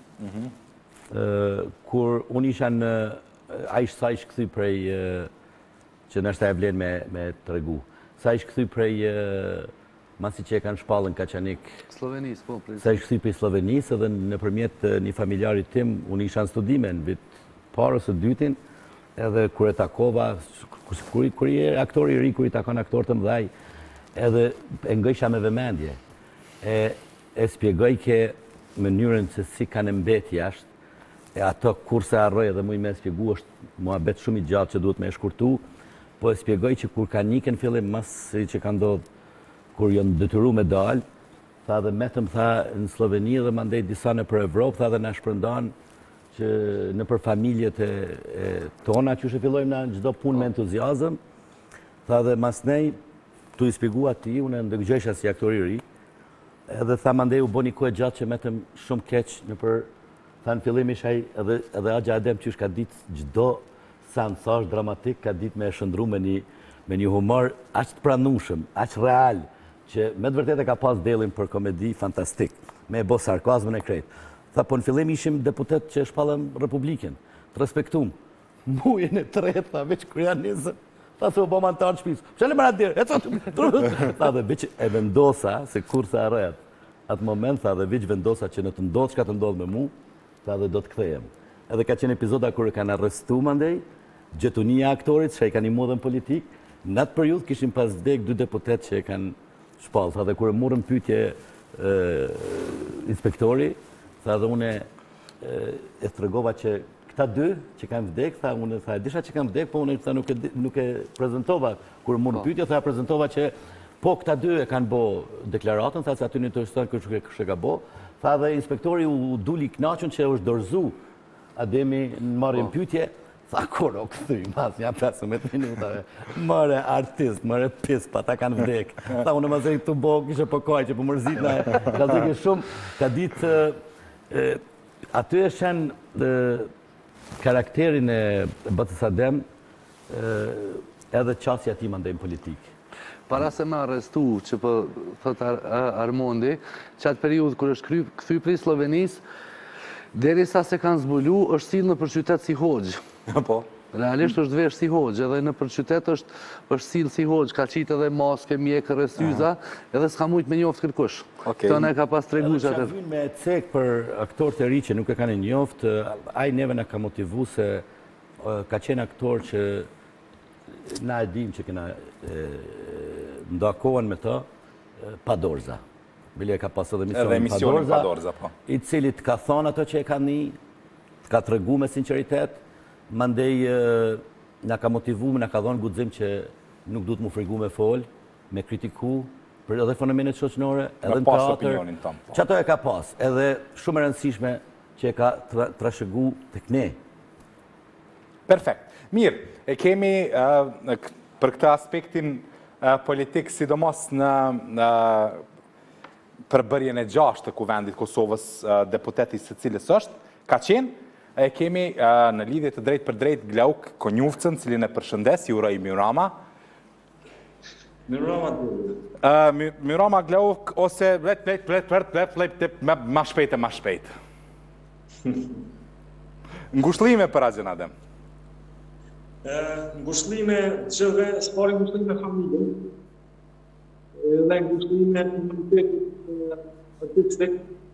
kur unë isha në a ishë sa ishë këthy prej, që nështë e vlen me të regu, sa ishë këthy prej, masi që e kanë shpallën Kaçanik, Slovenis, po, prej. Sa ishë këthy prej Slovenis, edhe në përmjet një familjarit tim, unë isha në studime në vit parës e dytin, edhe kër e takova, kër i aktori i ri, kër i takon aktor të mdhaj, edhe e ngëjsha me vëmendje, e spjegoj ke mënyrën se si kanë mbet jashtë, e ato kur se arroj edhe mu i me spjegu është mua bet shumë i gjatë që duhet me e shkurtu, po e spjegoj që kur ka nikën fillim mas që ka ndodhë, kur jonë detyru me dalë, tha dhe metëm tha në Sloveni dhe mandej disa në për Evropë, tha dhe në shpërndan që në për familjet e tona që shë fillojmë në gjdo punë me entuziazëm, tha dhe mas nej, tu i spjegu ati, unë e ndëgjësha si aktori ri, edhe tha mandej u bo një kohë gjatë që metëm shumë keq në për tha në fillim ishaj edhe Agja Adem që është ka ditë gjdo sansazh dramatik, ka ditë me e shëndru me një humor aqë të pranushëm, aqë real, që me të vërtet e ka pas delin për komedi fantastik, me e bo sarkazmën e krejt. Tha, po në fillim ishim deputet që shpallëm Republikën, të respektum. Mujën e tret, tha, veç kërja njëzëm, tha, se u bo mantar në shpisë, që le më ratë dirë, e të tha, dhe veç e vendosa, se kur se arrejat, atë moment, tha, dhe veç vendosa që në të ndodhë që ka të ndodhë me mu, tha dhe do të këthejem. Edhe ka qenë epizoda kërë kanë arrestu mandej, gjetunia aktorit që e kanë i modën politik, në atë periud kishim pas vdek dy deputet që e kanë shpallë. Tha dhe kërë murën pytje inspektori, tha dhe une e të regova që këta dy që kanë vdek, tha une, tha e disha që kanë vdek, po une nuk e prezentova, kërë murën pytje, tha prezentova që po këta dy e kanë bo deklaratën, tha se aty një të rështën kërë ka bo, Tha dhe inspektori u duli knaqën që është dorëzu Ademi në marrën pyetje. Tha, kur o këthy, mas një pesëmbëdhjetë minutave. Mëre artist, mëre pis, pa ta kanë vdek. Tha, unë më zëri këtu bo, kishe po kaj që po mërzit në ka zëke shumë. Ka ditë, aty e shenë karakterin e Batës Adem edhe qasja ti mandejnë politikë. Para se me arrestu, që po thot Armondi, qatë periud kër është këthy prej Slovenis, deri sa se kanë zbulu, është silë në për qytet si Hoxhë. Po. Realisht është vesh si Hoxhë, edhe në për qytet është silë si Hoxhë, ka qitë edhe maske, mjekë, rësyza, edhe s'ka mujtë me njoftë kërkush. Këto ne ka pas tregu që atër. Që vynë me cek për aktor të ri që nuk e kanë njoftë, aj neve në ka motivu se ka qenë aktor që na e dim që kena ndakohen me të pa dorza. Bile e ka pas edhe emisionin pa dorza, i cilit ka thonë ato që e ka një, ka të regu me sinceritet, mandej nga ka motivu, nga ka dhonë gudzim që nuk du të mu frigu me fol, me kritiku, për edhe fenomenet shoqënore, edhe në teatr, që ato e ka pas, edhe shumë e rëndësishme që e ka trashëgu të këne. Perfekt. Mirë, e kemi për këta aspektin politik, sidomos në përbërjen e gjashtë të kuvendit Kosovës, deputetis së cilës është, ka qenë, e kemi në lidhje të drejt për drejt Glauk Konjufcën, cilin e përshëndes, ju uroj Mirama. Mirama dhe. Mirama Glauk, ose let, let, let, let, let, let, let, ma shpejt e ma shpejt. Ngushlime për Azjen Adem. Ngushlime gjëve, s'pari ngushlime familje, dhe ngushlime imunitetit artistik,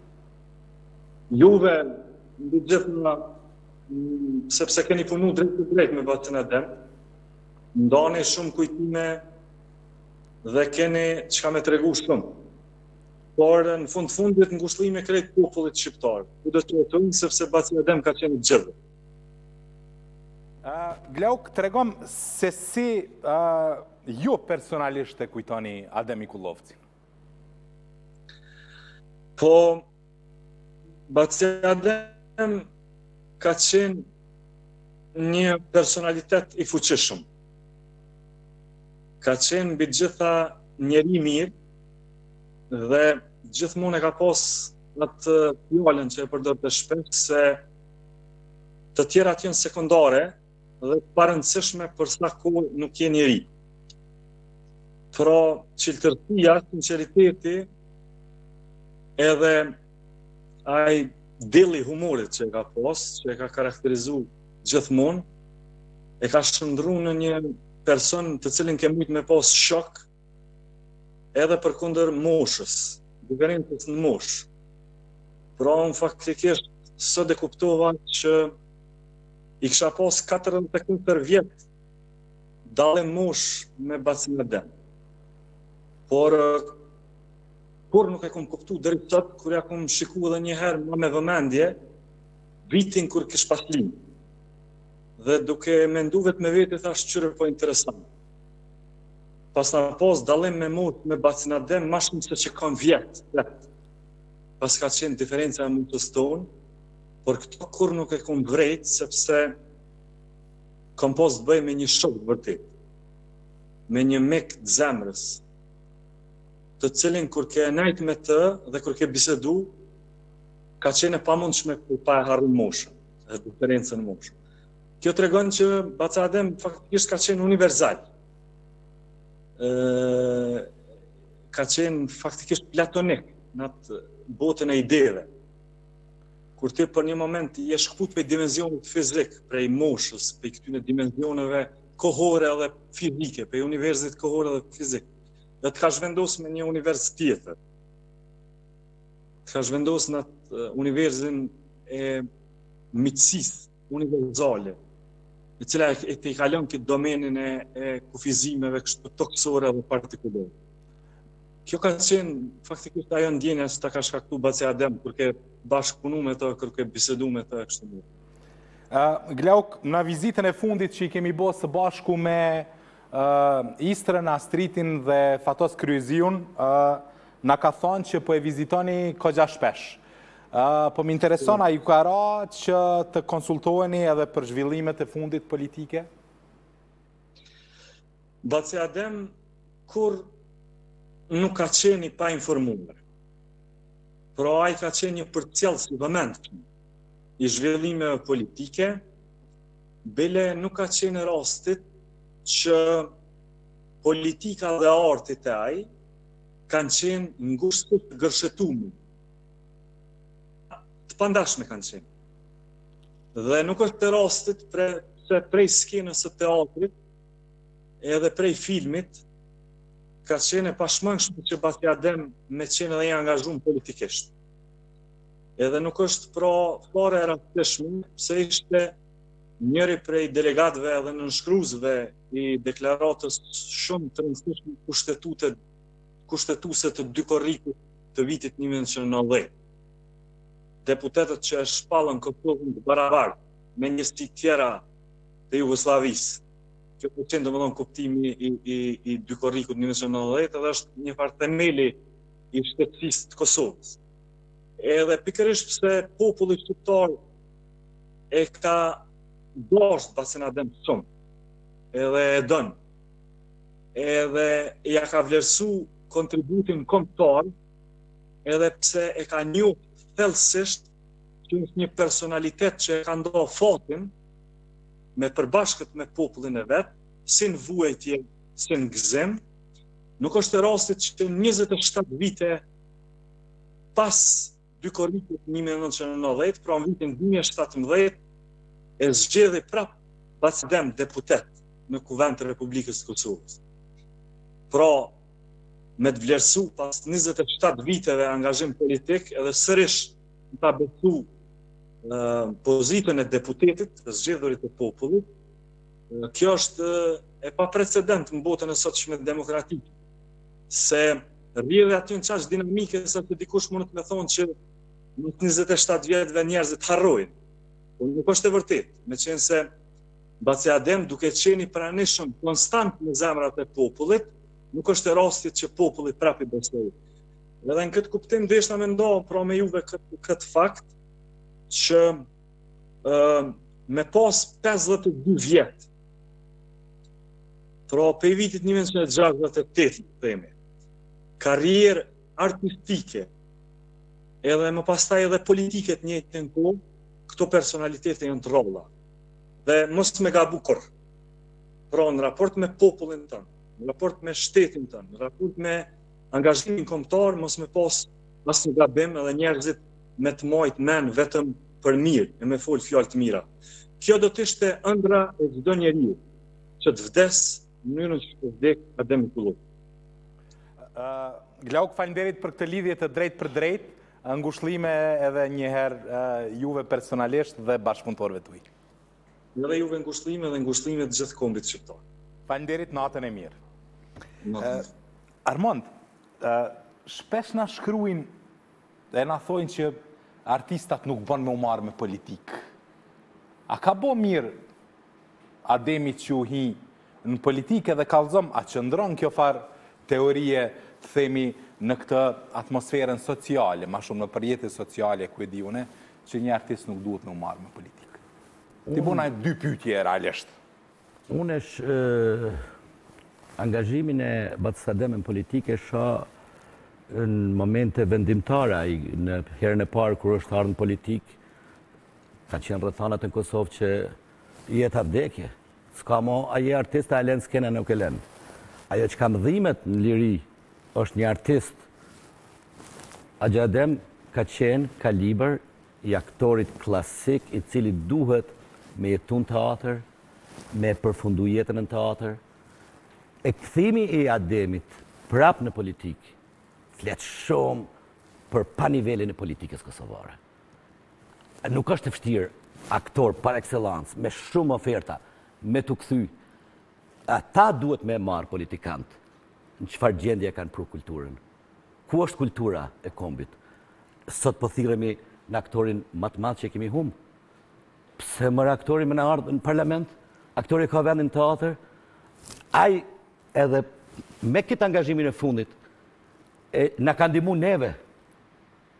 juve në gjithë në, sepse keni punu drejt të drejt me Batën Adem, ndani shumë kujtime dhe keni qka me tregu shumë. Por në fund fundit ngushlime krejt popullit shqiptar, ku dhe të jetojnë sepse Batën Adem ka qenë gjithë. Glauk, të regom se si ju personalisht e kujtoni Adem Mikullovcin? Po, Batën Adem ka qenë një personalitet i fuqishëm. Ka qenë mbi gjitha njeri mirë dhe gjithmonë e ka pas atë fjallën që e përdor të shpesh se të tjerat janë sekundare dhe të parëndësishme për sa kohë nuk je njeri. Pra, qiltërtia, sinceriteti edhe ai dili humorit që e ka pas, që e ka karakterizu gjithmonë, e ka shëndru në një person të cilin ke mujt me pas shok edhe për kundër moshës, diferencës në moshë. Pra, unë faktikisht sot e kuptova që i kisha pas katërdhjetë e katër vjet dalë moshë me Batën Adem. Por kur nuk e kom kuptu deri sot, kur ja kom shiku edhe një herë më me vëmendje, vitin kur kish pas lind. Dhe duke mendu vetë me vetë, thash qyre po interesant. Pas na pas dallim me moshë me Batën Adem, ma shumë se që kam vjet. Pas ka qenë diferenca e mundës tonë, por këto kur nuk e kom vrejt, sepse kam pas të bëj me një shok vërtet, me një mek të zemrës, të cilin kur ke najt me të dhe kur ke bisedu, ka qenë e pamundshme kur pa e harru moshën, dhe diferencën moshën. Kjo të regon që Batën Adem faktikisht ka qenë universal. Ka qenë faktikisht platonik në atë botën e ideve. Kur ti për një moment je shkput për dimenzionit fizik, prej moshës, për këtyne dimenzioneve kohore dhe fizike, për universit kohore dhe fizik, dhe të ka zhvendos me një univers tjetër. Të ka zhvendos në atë universin e mitësis universale, e cila e të i kalon këtë domenin e kufizimeve kështu toksore dhe partikulore. Kjo ka qenë faktikisht ajo ndjenja që ta ka shkaktu Batën Adem, kur ke bashkëpunu me të, kur ke bisedu me të, kështu më. Glauk, në vizitën e fundit që i kemi bo së bashku me Istrën, Astritin dhe Fatos Kryeziun, na ka thonë që po e vizitoni kogja shpesh. Po më intereson, a ju ka ra që të konsultoheni edhe për zhvillimet e fundit politike? Baci Adem kur nuk ka qeni pa informuar. Pro a i ka qeni një përcjellës i vëmend i zhvillimeve politike, bile nuk ka qeni rastit që politika dhe artit e aj kanë qenë ngushtë të gërshetume. Të pandashme kanë qenë. Dhe nuk është të rastit pre, se prej skenës së teatrit edhe prej filmit ka qenë e pashmangshme që Baci Adem me qenë edhe i angazhuar politikisht. Edhe nuk është pra fare e rastishme, pse ishte njëri prej delegatëve edhe nënshkruesve i deklaratës shumë të rëndësishme kushtetute kushtetuese të dy korrikut të vitit një mijë nëntëqind e nëntëdhjetë. Deputetët që e shpallën Kosovën të barabartë me njësi tjera të Jugosllavisë. Kjo po qenë domethënë kuptimi i, i, i dy korrikut një mijë nëntëqind e nëntëdhjetë dhe është një farë themeli i shtetësisë të Kosovës. Edhe pikërisht pse populli shqiptar e ka dashur Bacin Adem shumë, edhe e don, edhe ja ka vlerësu kontributin kombëtar, edhe pse e ka njohur thellësisht që është një personalitet që e ka ndohur fatin me përbashkët me popullin e vet, si në vuajtje, si në gëzim. Nuk është e rastit që njëzet e shtatë vite pas dy korrikut një mijë nëntëqind e nëntëdhjetë, pra në vitin dy mijë e shtatëmbëdhjetë, e zgjedhi prap Baci Adem deputet në Kuvend të Republikës së Kosovës. Pra, me të vlerësu pas njëzet e shtatë viteve angazhim politik, edhe sërish në ta besu uh, pozitën e deputetit, të zgjedhurit të popullit, uh, kjo është uh, e pa precedent në botën e sotshme demokratike. Se rrjedhja aty në qaq dinamike, sa të dikush mund të me thonë që në njëzet e shtatë vjetëve njerëzit harrojnë. Po nuk është e vërtet, me qenë se Baci Adem duke qeni pranishëm konstant në zemrat e popullit, nuk është e rastit që populli prapi besoj. Edhe në këtë kuptim deshta me ndohë pra me juve këtë, këtë fakt që uh, me pas pesëdhjetë e dy vjetë, pra pe vitit një mijë nëntëqind e gjashtëdhjetë e tetë, themi, karrierë artistike, edhe më pastaj edhe politike të njëjtën kohë, këto personalitete janë të rrolla. Dhe mos me gabu kur. Pra në raport me popullin tënë, në raport me shtetin tënë, në raport me angazhimin kombëtar, mos me pas asnjë gabim edhe njerëzit me të majtë men vetëm për mirë e me folë fjalë të mira. Kjo do të ishte ëndra e çdo njeriu që të vdes në mënyrën që të vdek Adem Mikullov. Uh, Glauk, faleminderit për këtë lidhje të drejtë për drejtë, ngushëllime edhe njëherë uh, juve personalisht dhe bashkëpunëtorëve tuaj. Edhe juve ngushëllime dhe ngushëllime të gjithë kombit shqiptar. Faleminderit, natën e mirë. Uh, Armand, uh, shpesh na shkruajnë dhe na thojnë që artistat nuk bën me u marrë me politikë. A ka bo mirë Ademi që u hi në politikë dhe kallëzom, a qëndron kjo farë teorie, të themi, në këtë atmosferën sociale, ma shumë në përjetës sociale, ku e di une, që një artist nuk duhet me u marrë me politikë. Ti bona e dy pyetje realisht. Unë është angazhimin e Bacis Adem në politikë e shoh në momente vendimtare, në herën e parë kur është ardhur në politikë, ka qenë rrethanat në Kosovë që jeta vdekje. S'ka mo, a je artist, a e len s'kena nuk e len. Ajo që kam dhimet në liri, është një artist. Baci Adem ka qenë kaliber i aktorit klasik, i cili duhet me jetu në teatr, me përfundu jetën në teatr. E kthimi i Ademit prap në politikë, flet shumë për pa nivelin e politikës kosovare. Nuk është të vështirë aktor par excellence, me shumë oferta, me të kthy. Ata duhet me marë politikant në çfarë gjendje kanë për kulturën. Ku është kultura e kombit? Sot po thirremi në aktorin më të madh që kemi humbë. Pse mërë aktori më në ardhë në parlament? Aktori ka vendin në teatr? Ai edhe me këtë angazhimin e fundit, e, na ka ndihmu neve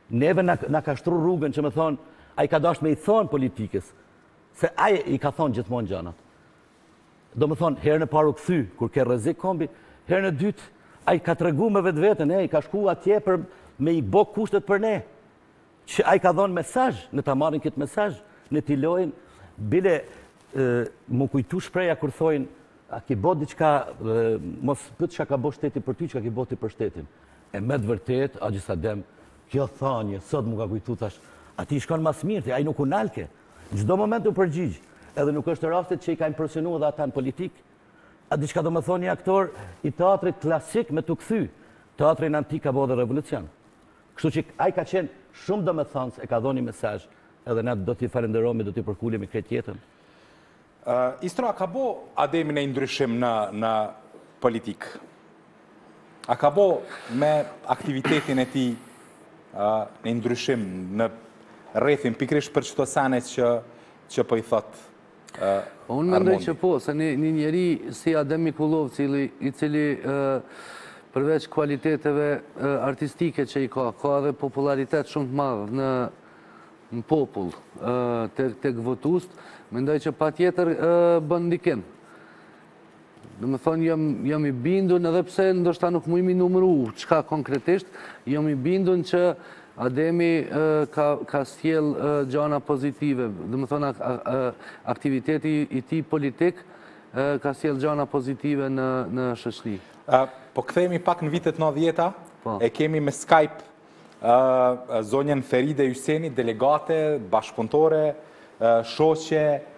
Neve na ka shtru rrugën që me thonë, a i ka dash me i thonë politikës, se a i ka thonë gjithmonë gjanat. Do me thonë, herë në paru këthy, kur ke rrezik kombi, herë në dytë, a i ka të regu me vetë vetën, e, i ka shku atje për me i bo kushtet për ne. Që a i ka dhonë mesazh, në ta marrin këtë mesazh, në t'i lojnë, bile mu kujtu shpreja kur thojnë, a ki bo diqka, mos pëtë që ka bo shteti për ty, që ka ki bo ti për shtetin. E me të vërtet, a gjitha dem, kjo thanje, sot mu ka kujtu thash, a ti shkon mas mirë, a i nuk u nalke. Në gjdo moment u përgjigjë, edhe nuk është rastet që i ka impresionu edhe ata në politikë. A diçka do me thonë një aktor i teatrit klasik me të këthy, teatrin antik ka bo dhe revolucion. Kështu që a i ka qenë shumë do me thonës, e ka dhoni mesazh, edhe ne do t'i falenderomi, do t'i përkullim i kretë jetën. Istra, ka bo Ademin e ndryshim në politikë? A ka bo me aktivitetin e ti në ndryshim në rrethin, pikrish për qëto sanet që për i thotë Armondi? Unë mendoj që po, se një njeri si Adem Mikullov, i cili përveç kualiteteve artistike që i ka, ka edhe popularitet shumë të madhë në popull, të këvotust, mendoj që pa tjetër bën ndikim. Dhe me thonë, jam i bindun, edhe pse ndoshta nuk mu imi numëru qka konkretisht, jam i bindun që Ademi ka sjell gjana pozitive. Dhe me thonë, aktiviteti i ti politik ka sjell gjana pozitive në shoqëri. Po këthejemi pak në vitet nëntëdhjeta, e kemi me Skype zonjën Feride Hyseni, delegate, bashkëpunëtore, shoqe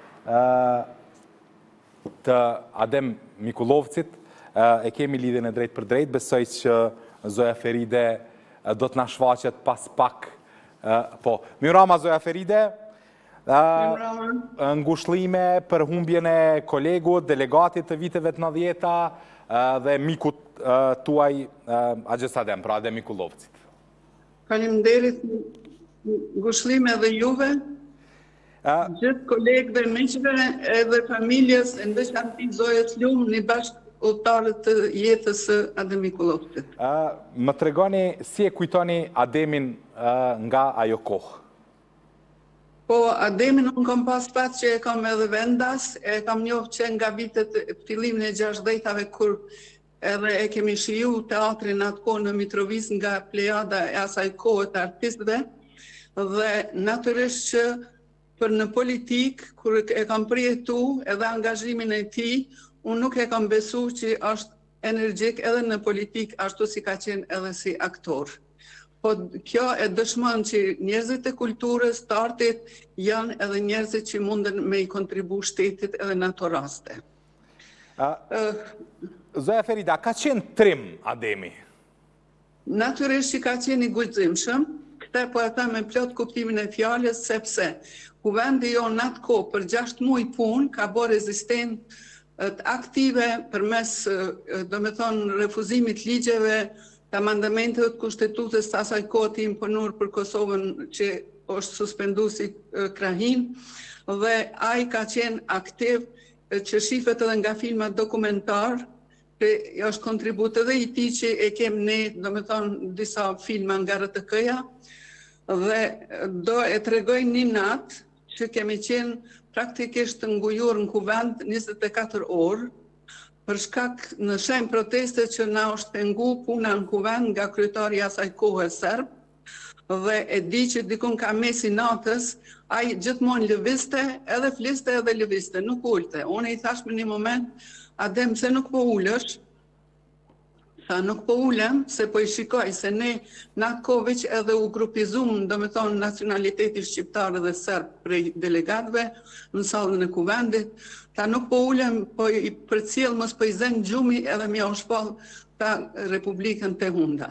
të Adem Mikullovcit, e kemi lidhjen e drejt për drejt, besoj që Zoja Feride do të na shfaqet pas pak. Po, mirëmbrëma Zoja Feride. Mirëmbrëma. Ngushëllime për humbjen e kolegut, delegatit të viteve të nëntëdhjeta dhe mikut tuaj Axhes Adem, pra Adem Mikullovcit. Faleminderit, ngushëllime edhe juve, gjithë kolegëve, miqve edhe familjes, e veçantë Zojës Lum, një bashkë udhëtarët të jetës së Adem Mikullovcit. Më tregoni si e kujtoni Ademin nga ajo kohë? Po, Ademin unë kam pas pat që e kam edhe vendas, e kam njohë që nga vitet fillimin e gjashtëdhjetave kur edhe e kemi shiju teatrin atë kohë në Mitrovic nga plejada e asaj kohë të artistëve, dhe natyrisht që për në politikë, kur e kam përjetu edhe angazhimin e tij, unë nuk e kam besu që është energjik edhe në politikë, ashtu si ka qenë edhe si aktor. Po kjo e dëshmon që njerëzit e kulturës, të artit, janë edhe njerëzit që munden me i kontribu shtetit edhe në ato raste. Zoja Ferida, ka qenë trim Ademi? Natyrisht që ka qenë i guximshëm, këte po e them me plot kuptimin e fjalës, sepse kuvendi jo në atë kohë për gjashtë muaj punë ka bo rezistent të aktive për mes, do me thonë, refuzimit ligjeve, të amandamentet të kushtetutës të asaj kohë të imponur për Kosovën që është suspendu si krahin, dhe ai ka qenë aktiv që shifet edhe nga filmat dokumentar, që është kontribut edhe i ti që e kem ne, do me thonë, disa filma nga R T K-ja, dhe do e tregoj një natë që kemi qenë praktikisht të ngujur në kuvend njëzet e katër orë, për shkak në shem proteste që na është pengu puna në kuvend nga kryetari asaj kohë serb, dhe e di që dikun ka mesi natës, ai gjithmonë lëviste, edhe fliste edhe lëviste, nuk ulte. Unë i thash me një moment, Adem, se nuk po ullësh, tha nuk po ulem, se po i shikoj, se ne në atë kohë veç edhe u grupizum, do me thonë, nacionaliteti shqiptar dhe serb prej delegatve, në sallën e kuvendit, ta nuk po ulem, po i përcjell mos po i zënë gjumi edhe mja u shpall ta Republikën të hunda.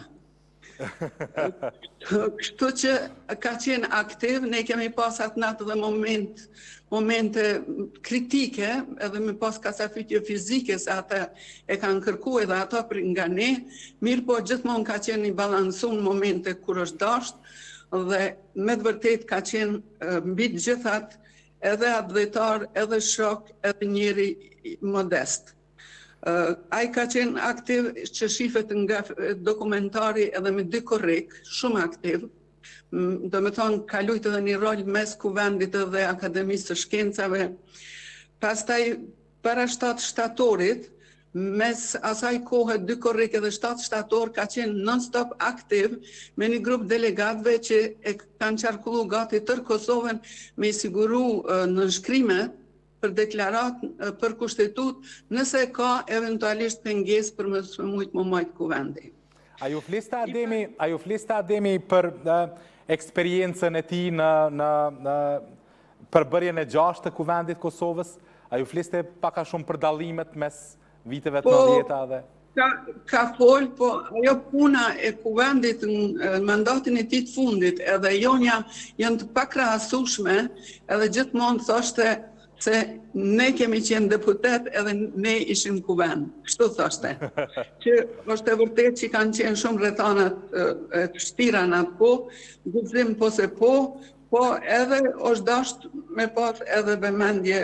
Kështu që ka qenë aktiv, ne kemi pas atë natë dhe moment, momente kritike, edhe me pas kasafitje fizike, se ata e kanë kërku edhe ato për nga ne, mirë po gjithmonë ka qenë i balansun momente kur është dasht, dhe me të vërtet ka qenë mbi të gjithat, edhe adhëtar, edhe shok, edhe njeri modest. Ai ka qenë aktiv që shifet nga dokumentari edhe me dy korrek, shumë aktiv, do me thonë ka lujtë edhe një rol mes kuvendit dhe Akademisë të Shkencave. Pastaj, para shtatë shtatorit, mes asaj kohë dy korrike dhe shtatë shtator ka qenë non-stop aktiv me një grup delegatëve që e kanë qarkullu gati tër Kosovën me i siguru në shkrime për deklarat, për kushtetut, nëse ka eventualisht penges për më mujtë më majtë kuvendi. A ju fliste Ademi, a ju fliste Ademi për eksperiencën e ti në, në, në përbërjen e gjashtë të kuvendit Kosovës? A ju fliste paka shumë për dallimet mes viteve të nëntëdhjeta dhe? Ka, ka folë, po ajo puna e kuvendit në mandatin e ti të fundit edhe jonja janë të pakrahasueshme edhe gjithmonë thoshte se ne kemi qenë deputet edhe ne ishim kuvend. Kështu thoshte. Që është e vërtet që kanë qenë shumë rrethanat e vështira në atë kohë, guxim po se po, po edhe është dashur me pas edhe vëmendje,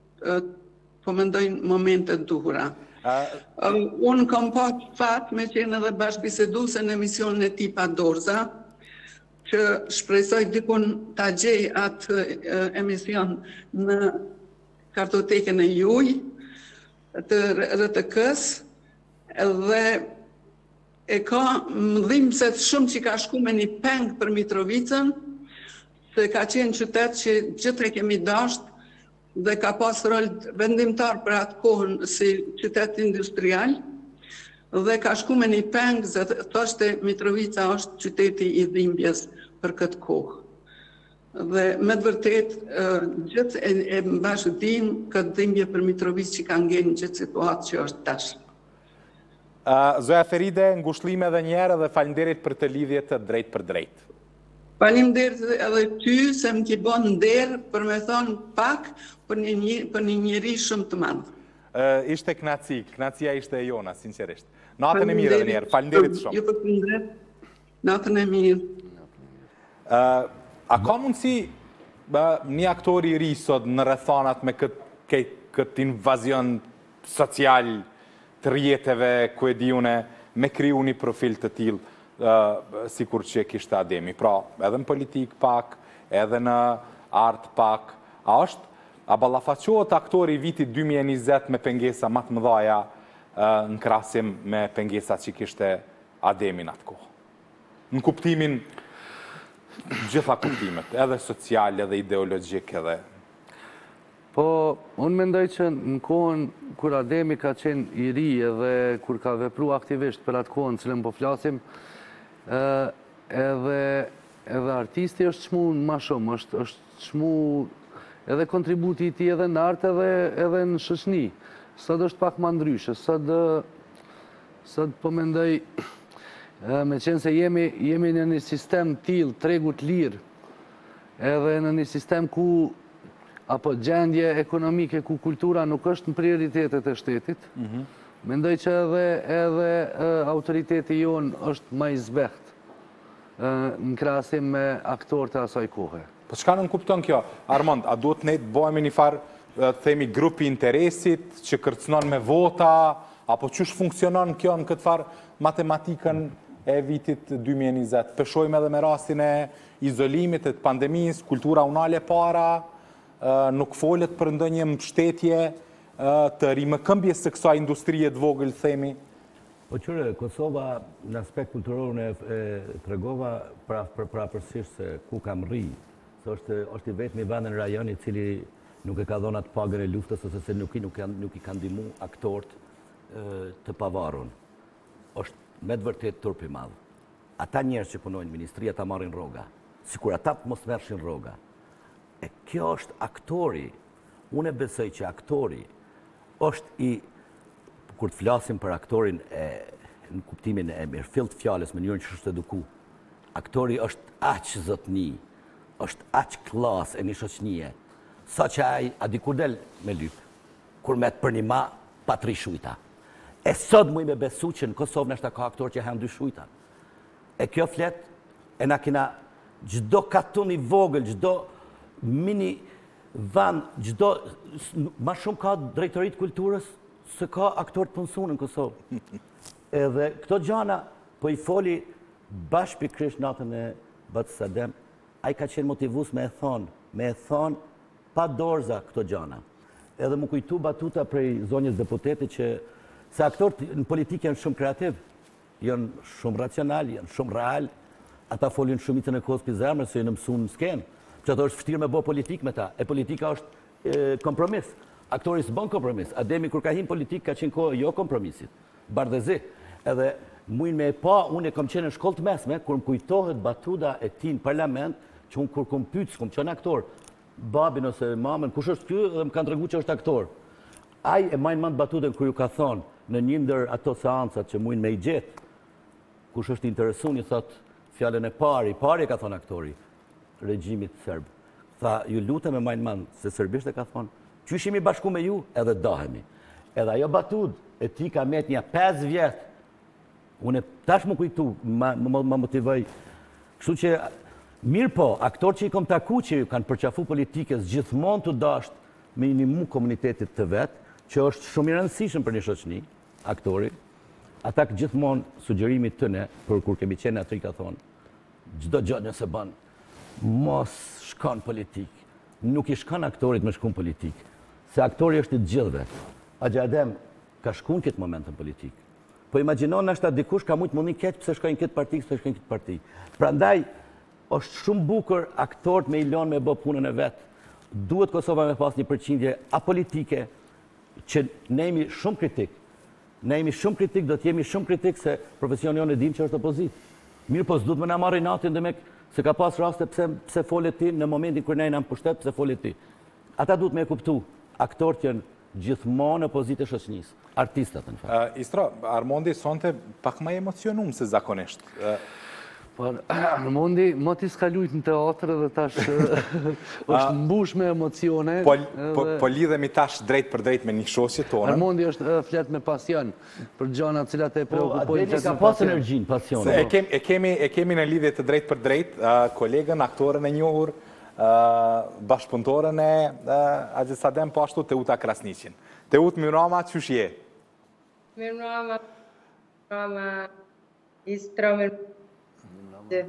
po mendojnë momentet duhura. Unë kam pat fat me qenë edhe bashkëbiseduese në emisionin e tipa Dorza, që shpresoj dikun ta gjej atë emision në kartotekën e juj të R T K-s dhe e ka mëdhim se shumë që ka shku me një peng për Mitrovicën, se ka qenë qytet që gjithë e kemi dasht dhe ka pas rol vendimtar për atë kohën si qytet industrial dhe ka shku me një peng dhe thoshte Mitrovica është qyteti i dhimbjes për këtë kohë. Dhe me të vërtet, gjithë e mbashë din këtë dhimbje për Mitrovic që ka ngenë në gjithë situatë që është tash. Zoja Feride, ngushlime dhe njerë dhe falinderit për të lidhje të drejt për drejt. Falinderit edhe ty se më ki bon nderë për me thonë pak për një, për një njeri shumë të madhë. Ishte knaci, knacia ishte e jona, sincerisht. Natën e mirë dhe njerë, falinderit shumë. Ju përpindret, natën e mirë. A ka mundësi një aktori i ri sot në rrethanat me këtë invazion social të rjetëve, ku e diune, me kriju një profil të tillë, si kur që kishte Ademi? Pra, edhe në politik pak, edhe në art pak, a është, a ballafaqohet aktori i vitit dy mijë e njëzet me pengesa më të mëdha në krahasim me pengesat që kishte Ademi në atë kohë? Në kuptimin gjitha kuptimet, edhe social, edhe ideologjik, edhe... Po, unë mendoj që në kohën kur Ademi ka qenë i ri edhe kur ka vepru aktivisht për atë kohën cilën po flasim, edhe, edhe artisti është çmu ma shumë, është, është çmu edhe kontributi i tij edhe në art edhe, edhe në shoqëni. Sot është pak ma ndryshe, sot, sot po mendoj... Me qenë se jemi, jemi në një sistem t'il, tregut lirë, edhe në një sistem ku, apo gjendje ekonomike, ku kultura nuk është në prioritetet e shtetit, mm -hmm. Mendoj që edhe, edhe uh, autoriteti jonë është ma i zbeht uh, në krahasim me aktorë të asaj kohe. Po çka nuk kupton kjo, Armand, a duhet ne të bëhemi një farë, uh, themi, grupi interesit që kërcënon me vota, apo çush funksionon kjo në këtë farë matematikën e vitit dy mijë e njëzet. Peshojmë edhe me rastin e izolimit, e të pandemisë, kultura unale para, nuk folet për ndonjë mbështetje të rimëkëmbjes së kësaj industrie të vogël, themi. Po qëre, Kosova në aspekt kulturor në e tregova pra, për prapërsisht se ku kam rri, se është, është i vetmi vend në rajon i cili nuk e ka dhënë atë pagën e luftës, ose se nuk i, nuk, nuk i ka ndihmu aktort e, të pavarur. Është me të vërtet turp i madh. Ata njerëz që punojnë në ministria ta marrin rroga, sikur ata të mos merrshin rroga. E kjo është aktori. Unë e besoj që aktori është i, kur të flasim për aktorin e, në kuptimin e mirëfillt të fjalës, mënyrën që është eduku, aktori është aq zotni, është aq klas e një shoqënie, sa që ai a dikur del me lyp, kur me të për një ma pa tri shujta. E sot mu i me besu që në Kosovë nështë ka aktor që henë dy shujta. E kjo flet, e na kina gjdo katun i vogël, gjdo mini van, gjdo, ma shumë ka drejtorit kulturës, se ka aktor të punësunë në Kosovë. Edhe këto gjana, po i foli bashkë pikrisht natën e Bat Sadem, ai ka qenë motivus me e thonë, me e thonë pa dorza këto gjana. Edhe më kujtu batuta prej zonjës deputeti që se aktorët në politikë janë shumë kreativ, janë shumë racional, janë shumë real, ata folin shumicën e kohës për zemrë, se në mësu në skenë, që ato është fështirë me bo politikë me ta, e politika është kompromis. Aktori së bon kompromis, Ademi kur ka hinë politikë ka qenë kohë jo kompromisit, bardhezi. Edhe mujnë me e pa, unë e kom qenë në shkollë të mesme, kur më kujtohet batuda e ti në parlament, që unë kur kom pytë, s'kom qenë aktor, babin ose mamën, kush është kjo, dhe më kanë të regu që është aktor. Aj e majnë mandë batutën kër ju ka thonë, në njëndër ato seansat që mujnë me i gjetë, kush është interesun, i thotë fjallën e pari, pari ka thonë aktori, regjimit sërbë. Tha, ju lutem e majnë mandë, se sërbisht e ka thonë, që ishimi bashku me ju, edhe dahemi. Edhe ajo batud, e ti ka met një pesë vjetë, unë tash më kujtu, më motivoj, kështu që, mirë po, aktor që i kom taku që ju kanë përqafu politikës, gjithmonë të dasht me një mu komunitetit të vetë, që është shumë i rëndësishëm për një shoqni, aktori, ata gjithmonë sugjerimit të ne, për kur kemi qenë atri ka thonë, gjdo gjë nëse banë, mos shkon politikë, nuk i shkon aktorit me shkun politikë, se aktori është i gjithve. A Gjadem ka shkun këtë momentën politikë. Po imaginon nështë ta dikush ka mujtë mundi keqë pëse shkojnë këtë partikë, pëse shkojnë këtë partikë. Pra ndaj, është shumë bukur aktorët me ilon me bë punën e vetë. Duhet Kosova me pas një përqindje apolitike, që ne jemi shumë kritik. Ne jemi shumë kritik, do t'jemi shumë kritik se profesion jonë e dim që është opozit. Mirë po s'duhet më na marri natin dhe me se ka pas raste pse folet ti në momentin kër ne jena në pushtet pse folet ti. Ata duhet me e kuptu. Aktorët janë gjithmonë opozit e shoqënisë. Artistat, në fakt. Istra, Armondi sonte pak më emocionum se zakonisht. Armondi, më t'i s'ka lujt në teatr dhe tash është mbush me emocione. Po lidhemi tash drejt për drejt me një shoqe tonë. Armondi është flet me pasion për gjana cilat e preokupojnë. Adeli ka pas energjin, pasion. E kemi në lidhje të drejt për drejt kolegën, aktorën e njohur, bashkëpunëtorën e Aziz Sadem, po ashtu Teuta Krasniqin. Teut, mirëmbrëma, qysh je? Mirëmbrëma, mirëmbrëma, Istra, mirëmbrëma.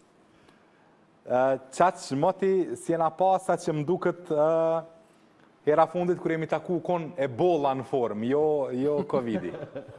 Qaqë moti si jena pasa që më duket hera fundit kër jemi taku kon Ebola në form, jo Covidi.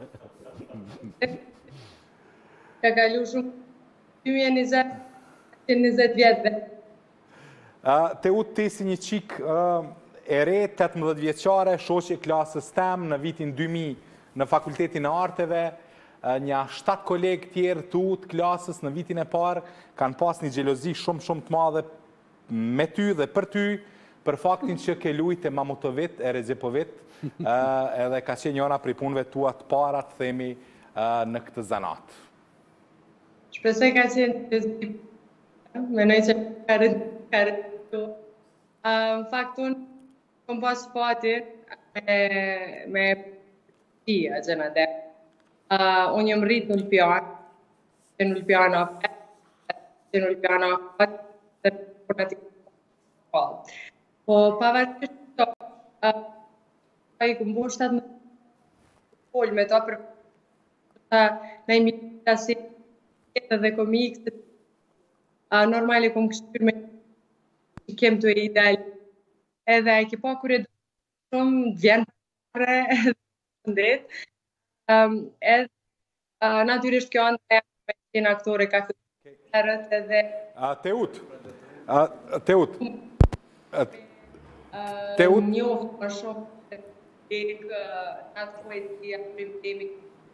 Ka kalu shumë dy mijë e njëzet, njëzet vjetëve. Teut, ti si një qik e re, tetëmbëdhjetë vjeçare, shoqe klasës tem në vitin dy mijë në Fakultetin e Arteve, një shtatë kolegë tjerë të utë klasës në vitin e parë, kanë pas një gjelozi shumë shumë të madhe me ty dhe për ty, për faktin që ke lujt e Mamutovit, e Redzepovit, edhe ka qenë njëra prej punëve tua të para të themi në këtë zanat. Shpresoj ka qenë të menoj që kare të në fakt, unë kom pas fati me tia gjëna dhe. Unë jëmë rritë në Lpian, që në Lpian a fëtë, që në Lpian a fëtë, dhe për në t'i këpallë. Po, pavarësisht të, a i këmbu shtatë me folë me ta për në imi të si dhe komikë, normali këmë kështyrë me që kemë të e ideal. Edhe e kipa kërë e do shumë vjenë përre edhe ndetë. Edhe natyrisht kjo anë me qenë aktore ka këtë herët edhe... Teut, Teut, Teut... Njoftë më shumë të tekë në atë poetia prim temi.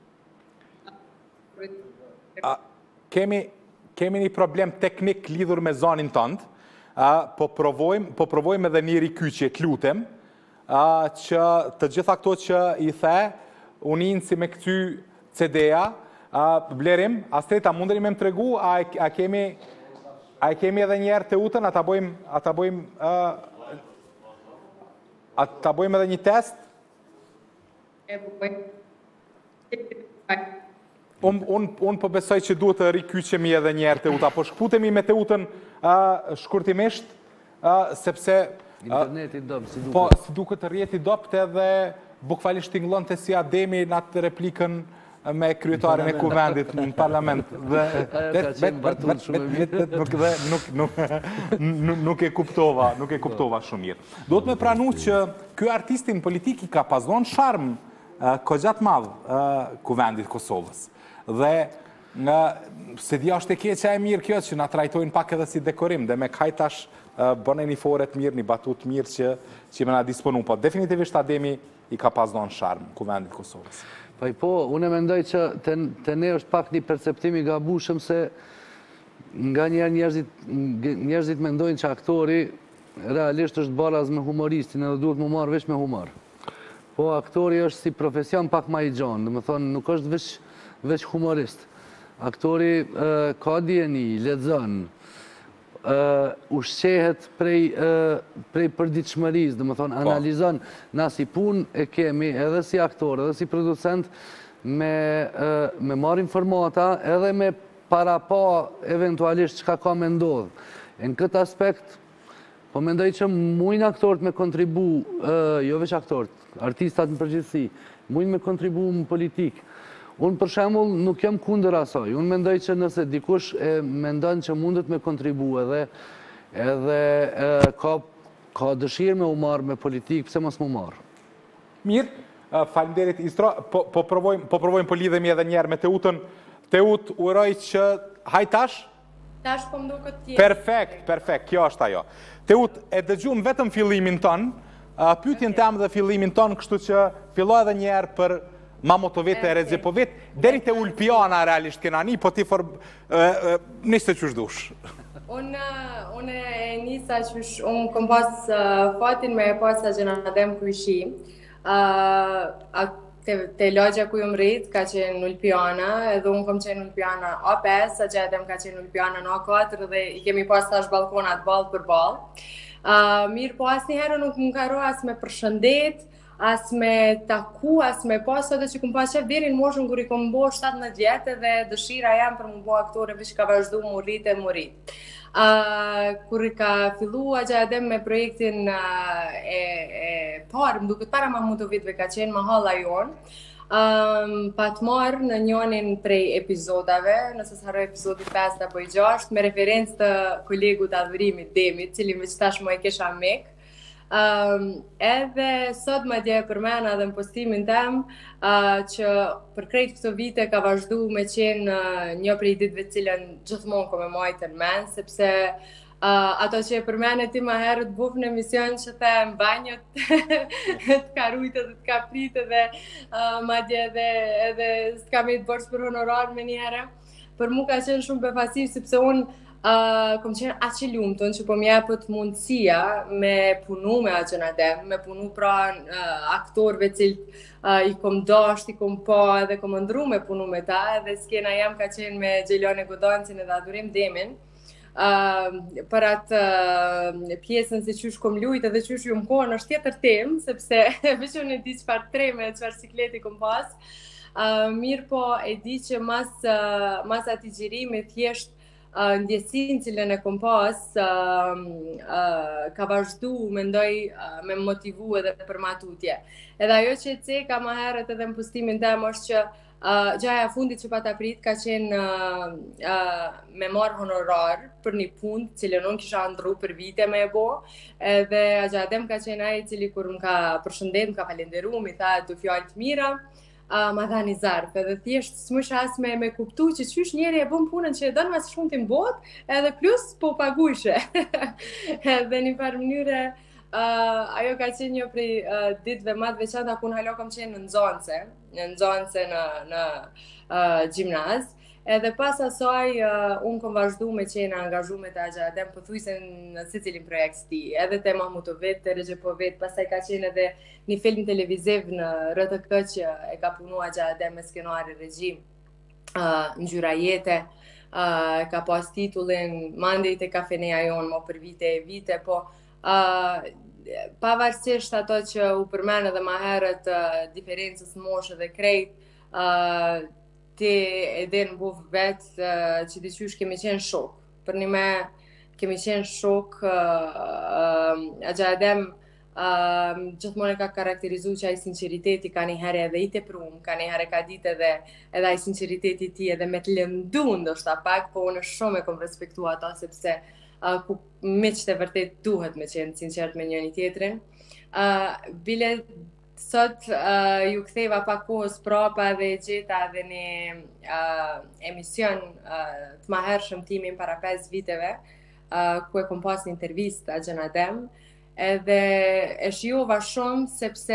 Kemi një problem teknik lidhur me zonin tëndë, po provojmë edhe një rikyqje, të lutem, që të gjitha këto që i the, uninë si me këty C D-a, Blerim, Astreta, mundëri me më tregu, a kemi edhe njerë të utën, a ta bojmë a ta bojmë edhe një test? E bojmë. Unë po besoj që duhet të rikyqemi edhe njerë të uta, po shkputemi me të utën shkurtimisht, sepse... Interneti dopt, si duket. Po, si duket rjeti dopt edhe bukvalisht tingëllon të si Ademi në atë replikën me kryetarin e kuvendit në parlament dhe nuk e kuptova, nuk e kuptova shumë mirë. Do të me pranu që ky artistin politik i ka pasdon sharm kogjat madhë kuvendit Kosovës. Dhe se dhja është e keqa e mirë kjo që na trajtojnë pak edhe si dekorim dhe me kajtash bëne një foret mirë, një batut mirë që që me na disponu. Po definitivisht Ademi i ka pasdon sharm kuvendit Kosovës. Po i po, unë e mendoj që të ne është pak një perceptimi gabushëm se nga njerë njerëzit mendojnë që aktori realisht është baraz me humoristin edhe duhet më marrë veç me humor. Po aktori është si profesion pak ma i gjonë, dhe më thonë nuk është veç humorist. Aktori ka dijeni, lexon, ushqehet prej përditshmërisë, dhe më thonë, analizon, na si pun e kemi edhe si aktor, edhe si producent, me marr informata edhe me para pa eventualisht çka ka me ndodhë. Në këtë aspekt, po mendoj që mujnë aktorët me kontribu, jo veç aktorët, artistat në përgjithësi, mujnë me kontribu në politikë. Unë për shembull nuk jam kundër asaj. Unë mendoj që nëse dikush e mendon që mundet me kontribu edhe edhe ka dëshirë me u marrë me politikë, pse mos mu marrë? Mirë, faleminderit Istro, po provojmë po lidhemi edhe njerë me Teutën. Teut, uroj që hajtash? Tash po mdo këtë tjetë. Perfekt, perfekt, kjo është ajo. Teut, e dëgjum vetëm fillimin tonë, pyetjen tëmë dhe fillimin tonë, kështu që filloj edhe njerë për Mamotovit e Redzepovit, deri te Ulpiana realisht kena një, po ti for niste qysh dush. Unë e nisa qysh, unë kom pas fatin me pas a Gjenadem Kujshi, te logja ku jom rrit, ka qenë Ulpiana, edhe unë kom qenë Ulpiana A pesë, a Gjenadem ka qenë Ulpiana në A katër, dhe i kemi pas tash balkonat bal për bal. Mirë, po as një herë nuk më karo as me përshëndet, as me taku, as me paso dhe që këm pas qef deri në moshën kur i këm bo shtatëdhjetë vjetë dhe dëshira jam për më bo aktore vish ka vazhdu më rrit e më rrit. Kur i ka fillu a Gjenadem me projektin e parë, më duket para Mamotovitve ka qenë Mahalla jonë, pa të marë në njonin prej epizodave, nëse s'haroj epizodi pesë apo i gjashtë, me referencë të kolegu të adhurimit Demit, cili me që tash më e kesha mek. Edhe sot ma dje për mena dhe në postimin tem që për krejt këto vite ka vazhdu me qenë një prej ditëve cilën gjithmonë ko me majtë në men, sepse ato që e për mene ti ma herët buf në emision që the në banjët të ka rujtë dhe të ka pritë dhe ma dje edhe s'ka me të borës për honorar me një herë. Për mu ka qenë shumë befasiv, sepse unë kom qenë aqe lumëtën që po mjepët mundësia me punu me a Gjenadem, me punu pra aktorve cilë i kom dasht, i kom pa edhe kom ndru me punu me ta, edhe skena jam ka qenë me Gjeljane Godancin edhe Adhurim Demin, për atë pjesën se qysh kom lujt edhe qysh ju më kohën është tjetër tem, sepse veç unë e di qëfar treme, qëfar sikleti kom pas, mirë po e di që mas ati gjirimi thjesht ndjesin cilën e kom pas ka vazhdu, mendoj, me motivu edhe për matutje. Edhe ajo që e ceka ma herët edhe në postimin tem është që gjaja fundit që pa ta prit ka qenë me marë honorar për një punë cilën unë kisha ndru për vite me e bo, edhe Gjenadem ka qenë aji cili kur më ka përshëndet, më ka falenderu, mi tha të fjallë të mira, ma dha një zarf, edhe thjesht s'mësh as me, me kuptu që qysh njeri e bëm punën që e donë mas shumë t'im bot, edhe plus po pagujshe. Edhe një par mënyre, uh, ajo ka qenë një prej uh, ditëve ma të veçanta ku në halo kom qenë në Nxonse, në Nxonse në, në uh, gjimnaz, edhe pas asaj uh, unë kom vazhdu me qenë angazhume të Gjenadem pëthuajse në secilin projekt ti, edhe te Mahmutovit, te Redzepovit, pastaj ka qenë edhe një film televiziv në R T K që e ka punu Gjenadem me skenuari regjim uh, në gjyra jete, uh, ka pas titullin Mandej te kafeneja jonë mo për vite e vite, po uh, pavarësisht ato që u përmen edhe ma herët uh, diferencës moshë dhe krejt, uh, ti edhe në buf vetë që diqysh kemi qenë shok. Për një me kemi qenë shok, a Gjenadem Gjithmonë e ka karakterizu që ai sinceriteti ka një herë edhe i teprum, ka një herë ka ditë edhe edhe ai sinceriteti i tij edhe me të lëndu ndoshta pak, po unë shumë e kom respektu ato sepse ku miqtë e vërtet duhet me qenë sinqert me njëri tjetrin. Bile sot ju ktheva pak kohës prapa dhe e gjeta edhe një emision të mahershëm timin para pesë viteve, ku e kom pas një intervistë a Gjën Adem, edhe e shijova shumë sepse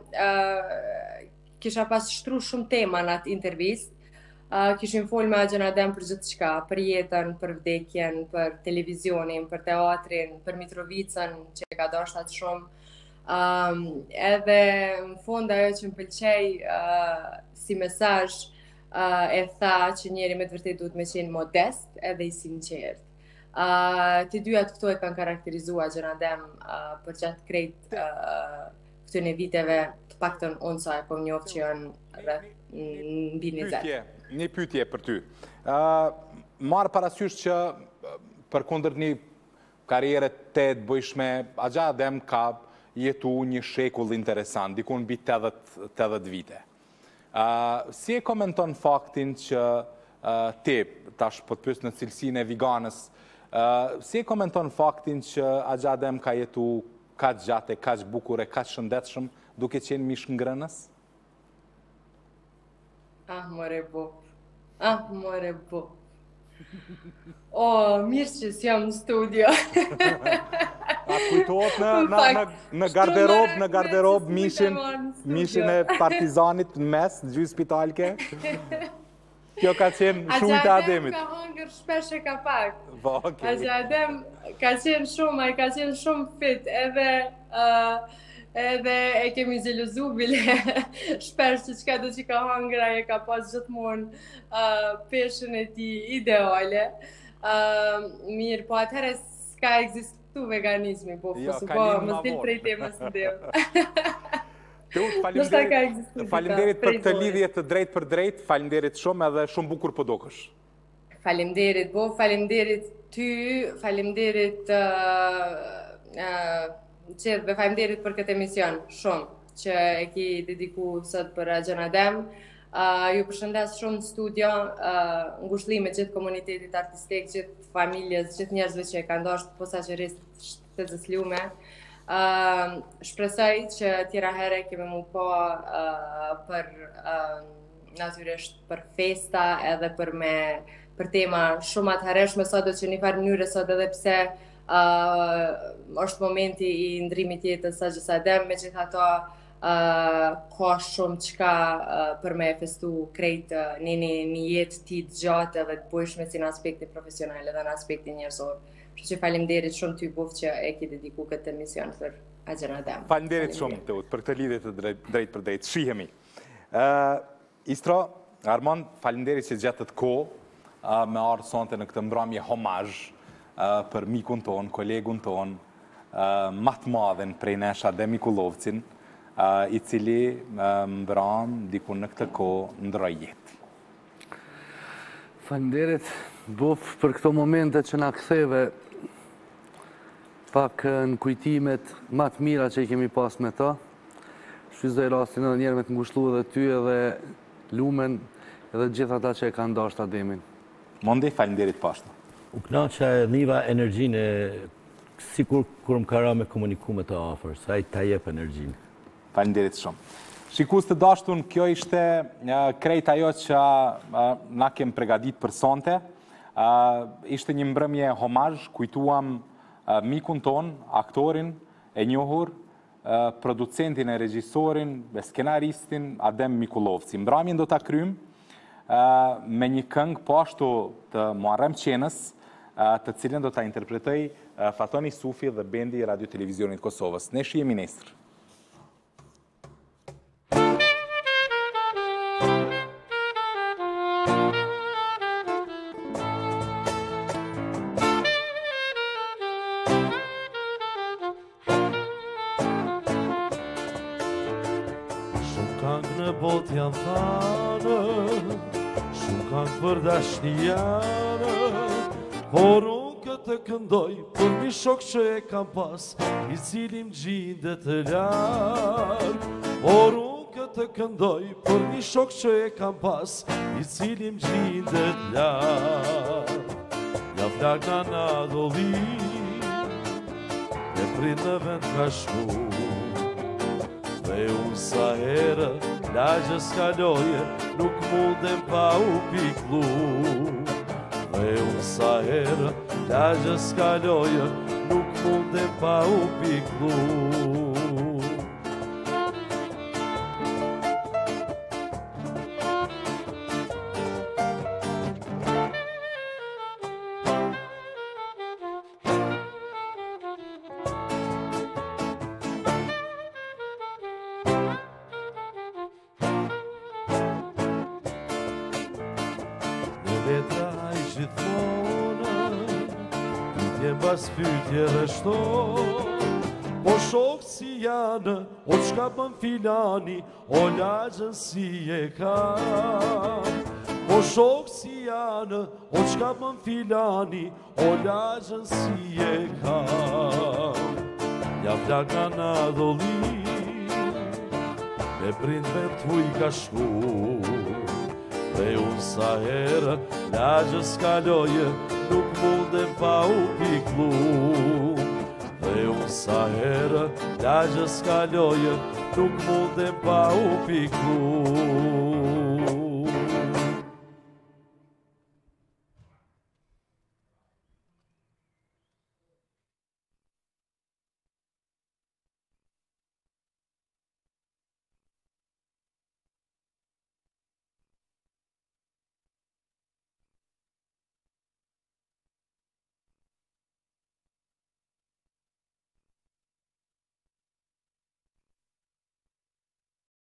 kisha pas shtru shumë tema në atë intervistë. Kishim folë me Gjën Adem për gjithë qka, për jetën, për vdekjen, për televizionin, për teatrin, për Mitrovicën, që ka dashtat shumë. Edhe në fund ajo që më pëlqej si mesazh e tha që njeri me të vërtet duhet me qenë modest edhe i sinqert. Të dyja të këto e kanë karakterizua Gjën Adem për gjatë krejt këtyne viteve, të paktën unë sa e kom njoftë që janë rreth mbi njëzet. Një pyetje për ty. Marë parasysh që për kundër një karriere të të bëjshme, a Gjën Adem ka jetu një shekull interesant, dikun mbi tetëdhjetë vite. Si e komenton faktin që ti, tash po të pyes në cilësinë e veganës, si e komenton faktin që a Gjën Adem ka jetu kaq gjatë, kaq bukur e kaq shëndetshëm, duke qenë mish ngrënës? Ah, more bu. Ah, more bu. O, mirë që s'jam në studio. A kujtohet në garderob, në garderob mishin e Partizanit në mes, gjysë spitalke? Kjo ka qenë shumë të Ademit. A Gjën Adem ka hëngër shpesh e ka pak. A Gjën Adem ka qenë shumë, a i ka qenë shumë fit, edhe edhe e kemi gjeluzu bile shpesh që qka do që ka hëngra e ka pas gjithmonë peshën e ti ideale. Mirë, po atëherë s'ka egzistu veganizmi, po fësu po më stil prej temës në devë. Falimderit për këtë lidhje të drejt për drejt, falimderit shumë edhe shumë bukur për dokësh. Falimderit, bo, falimderit ty, falimderit qedhve, falimderit për këtë emision, shumë, që e ki dediku sot për Gjën Adem. Ju përshëndes shumë në studio, ngushëllime gjithë komunitetit artistik, gjithë familjes, gjithë njerëzve që e ka ndoshtë, posa që rrisë të zëslume. Shpresoj që tjera here kemi mu po për natyrisht për festa edhe për me për tema shumë atë hereshme sot do që një farë mënyre sot edhe pse është momenti i ndrimit jetës së Gjën Adem, me gjithë ato ka shumë qka për me festu krejt një jetë ti të gjatë edhe të bujshme si në aspekti profesional edhe në aspekti njerëzor. Që që falimderit shumë ty buf që e ki dediku këtë emision për a Gjën Adem. Falimderit shumë të ut për këtë lidhje të drejt për drejt. Shihemi. Istro, Armand, falimderit që gjatët ko me ardhë sonte në këtë mbramje homazh për mikun ton, kolegun ton, matë madhen prej nesh Adem Mikullovcin, i cili mbram dikun në këtë ko ndroj jetë. Falimderit buf për këto momente që na ktheve pak në kujtimet ma të mira që i kemi pas me ta. Shfrytëzoj rastin edhe njerë me të ngushëllu edhe ty edhe lumen edhe gjitha ta që e kanë dashur Ademin. Mondi, falimderit pashtu. U kënaqa e dhiva energjinë sikur kur më kara me komuniku me të afër, sa i ta jep energjinë. Falimderit shumë. Shikus të dashtun, kjo ishte krejt ajo që na kem pregadit për sonte. Ishte një mbrëmje homazh, kujtuam mikun ton, aktorin e njohur, producentin e regjisorin, skenaristin Adem Mikullovci. Mbramjen do ta kryjm me një këngë po ashtu të Muharrem Qenës, të cilën do ta interpretoj Fatoni Sufi dhe bendi i Radio Televizionit Kosovës. Ne shihemi nesër. Bot janë thanë, shumë kanë për dashnijanë, por unë këtë të këndoj për një shok që e kam pas, i cili më gjindet të larg. Por unë këtë të këndoj për një shok që e kam pas, i cili më gjindet larg. Ja flak na na doli, e prit në vend ka shku. Dhe unë sa herë lagjës kaloje, nuk mundem pa u piklu. Dhe unë sa herë lagjës kaloje, nuk mundem pa u piklu. Pas pytje dhe shto, po shok si janë, o qka pën filani, o lagjën si e kam. Po shok si janë, o qka pën filani, o lagjën si e kam. Ja flaka na doli, me prindve t'u i ka shku. Dhe unë sa herë, lagjës kaloje, nuk mundem pa u piklu. Dhe unë sa herë, lagjës kaloje, nuk mundem pa u piklu.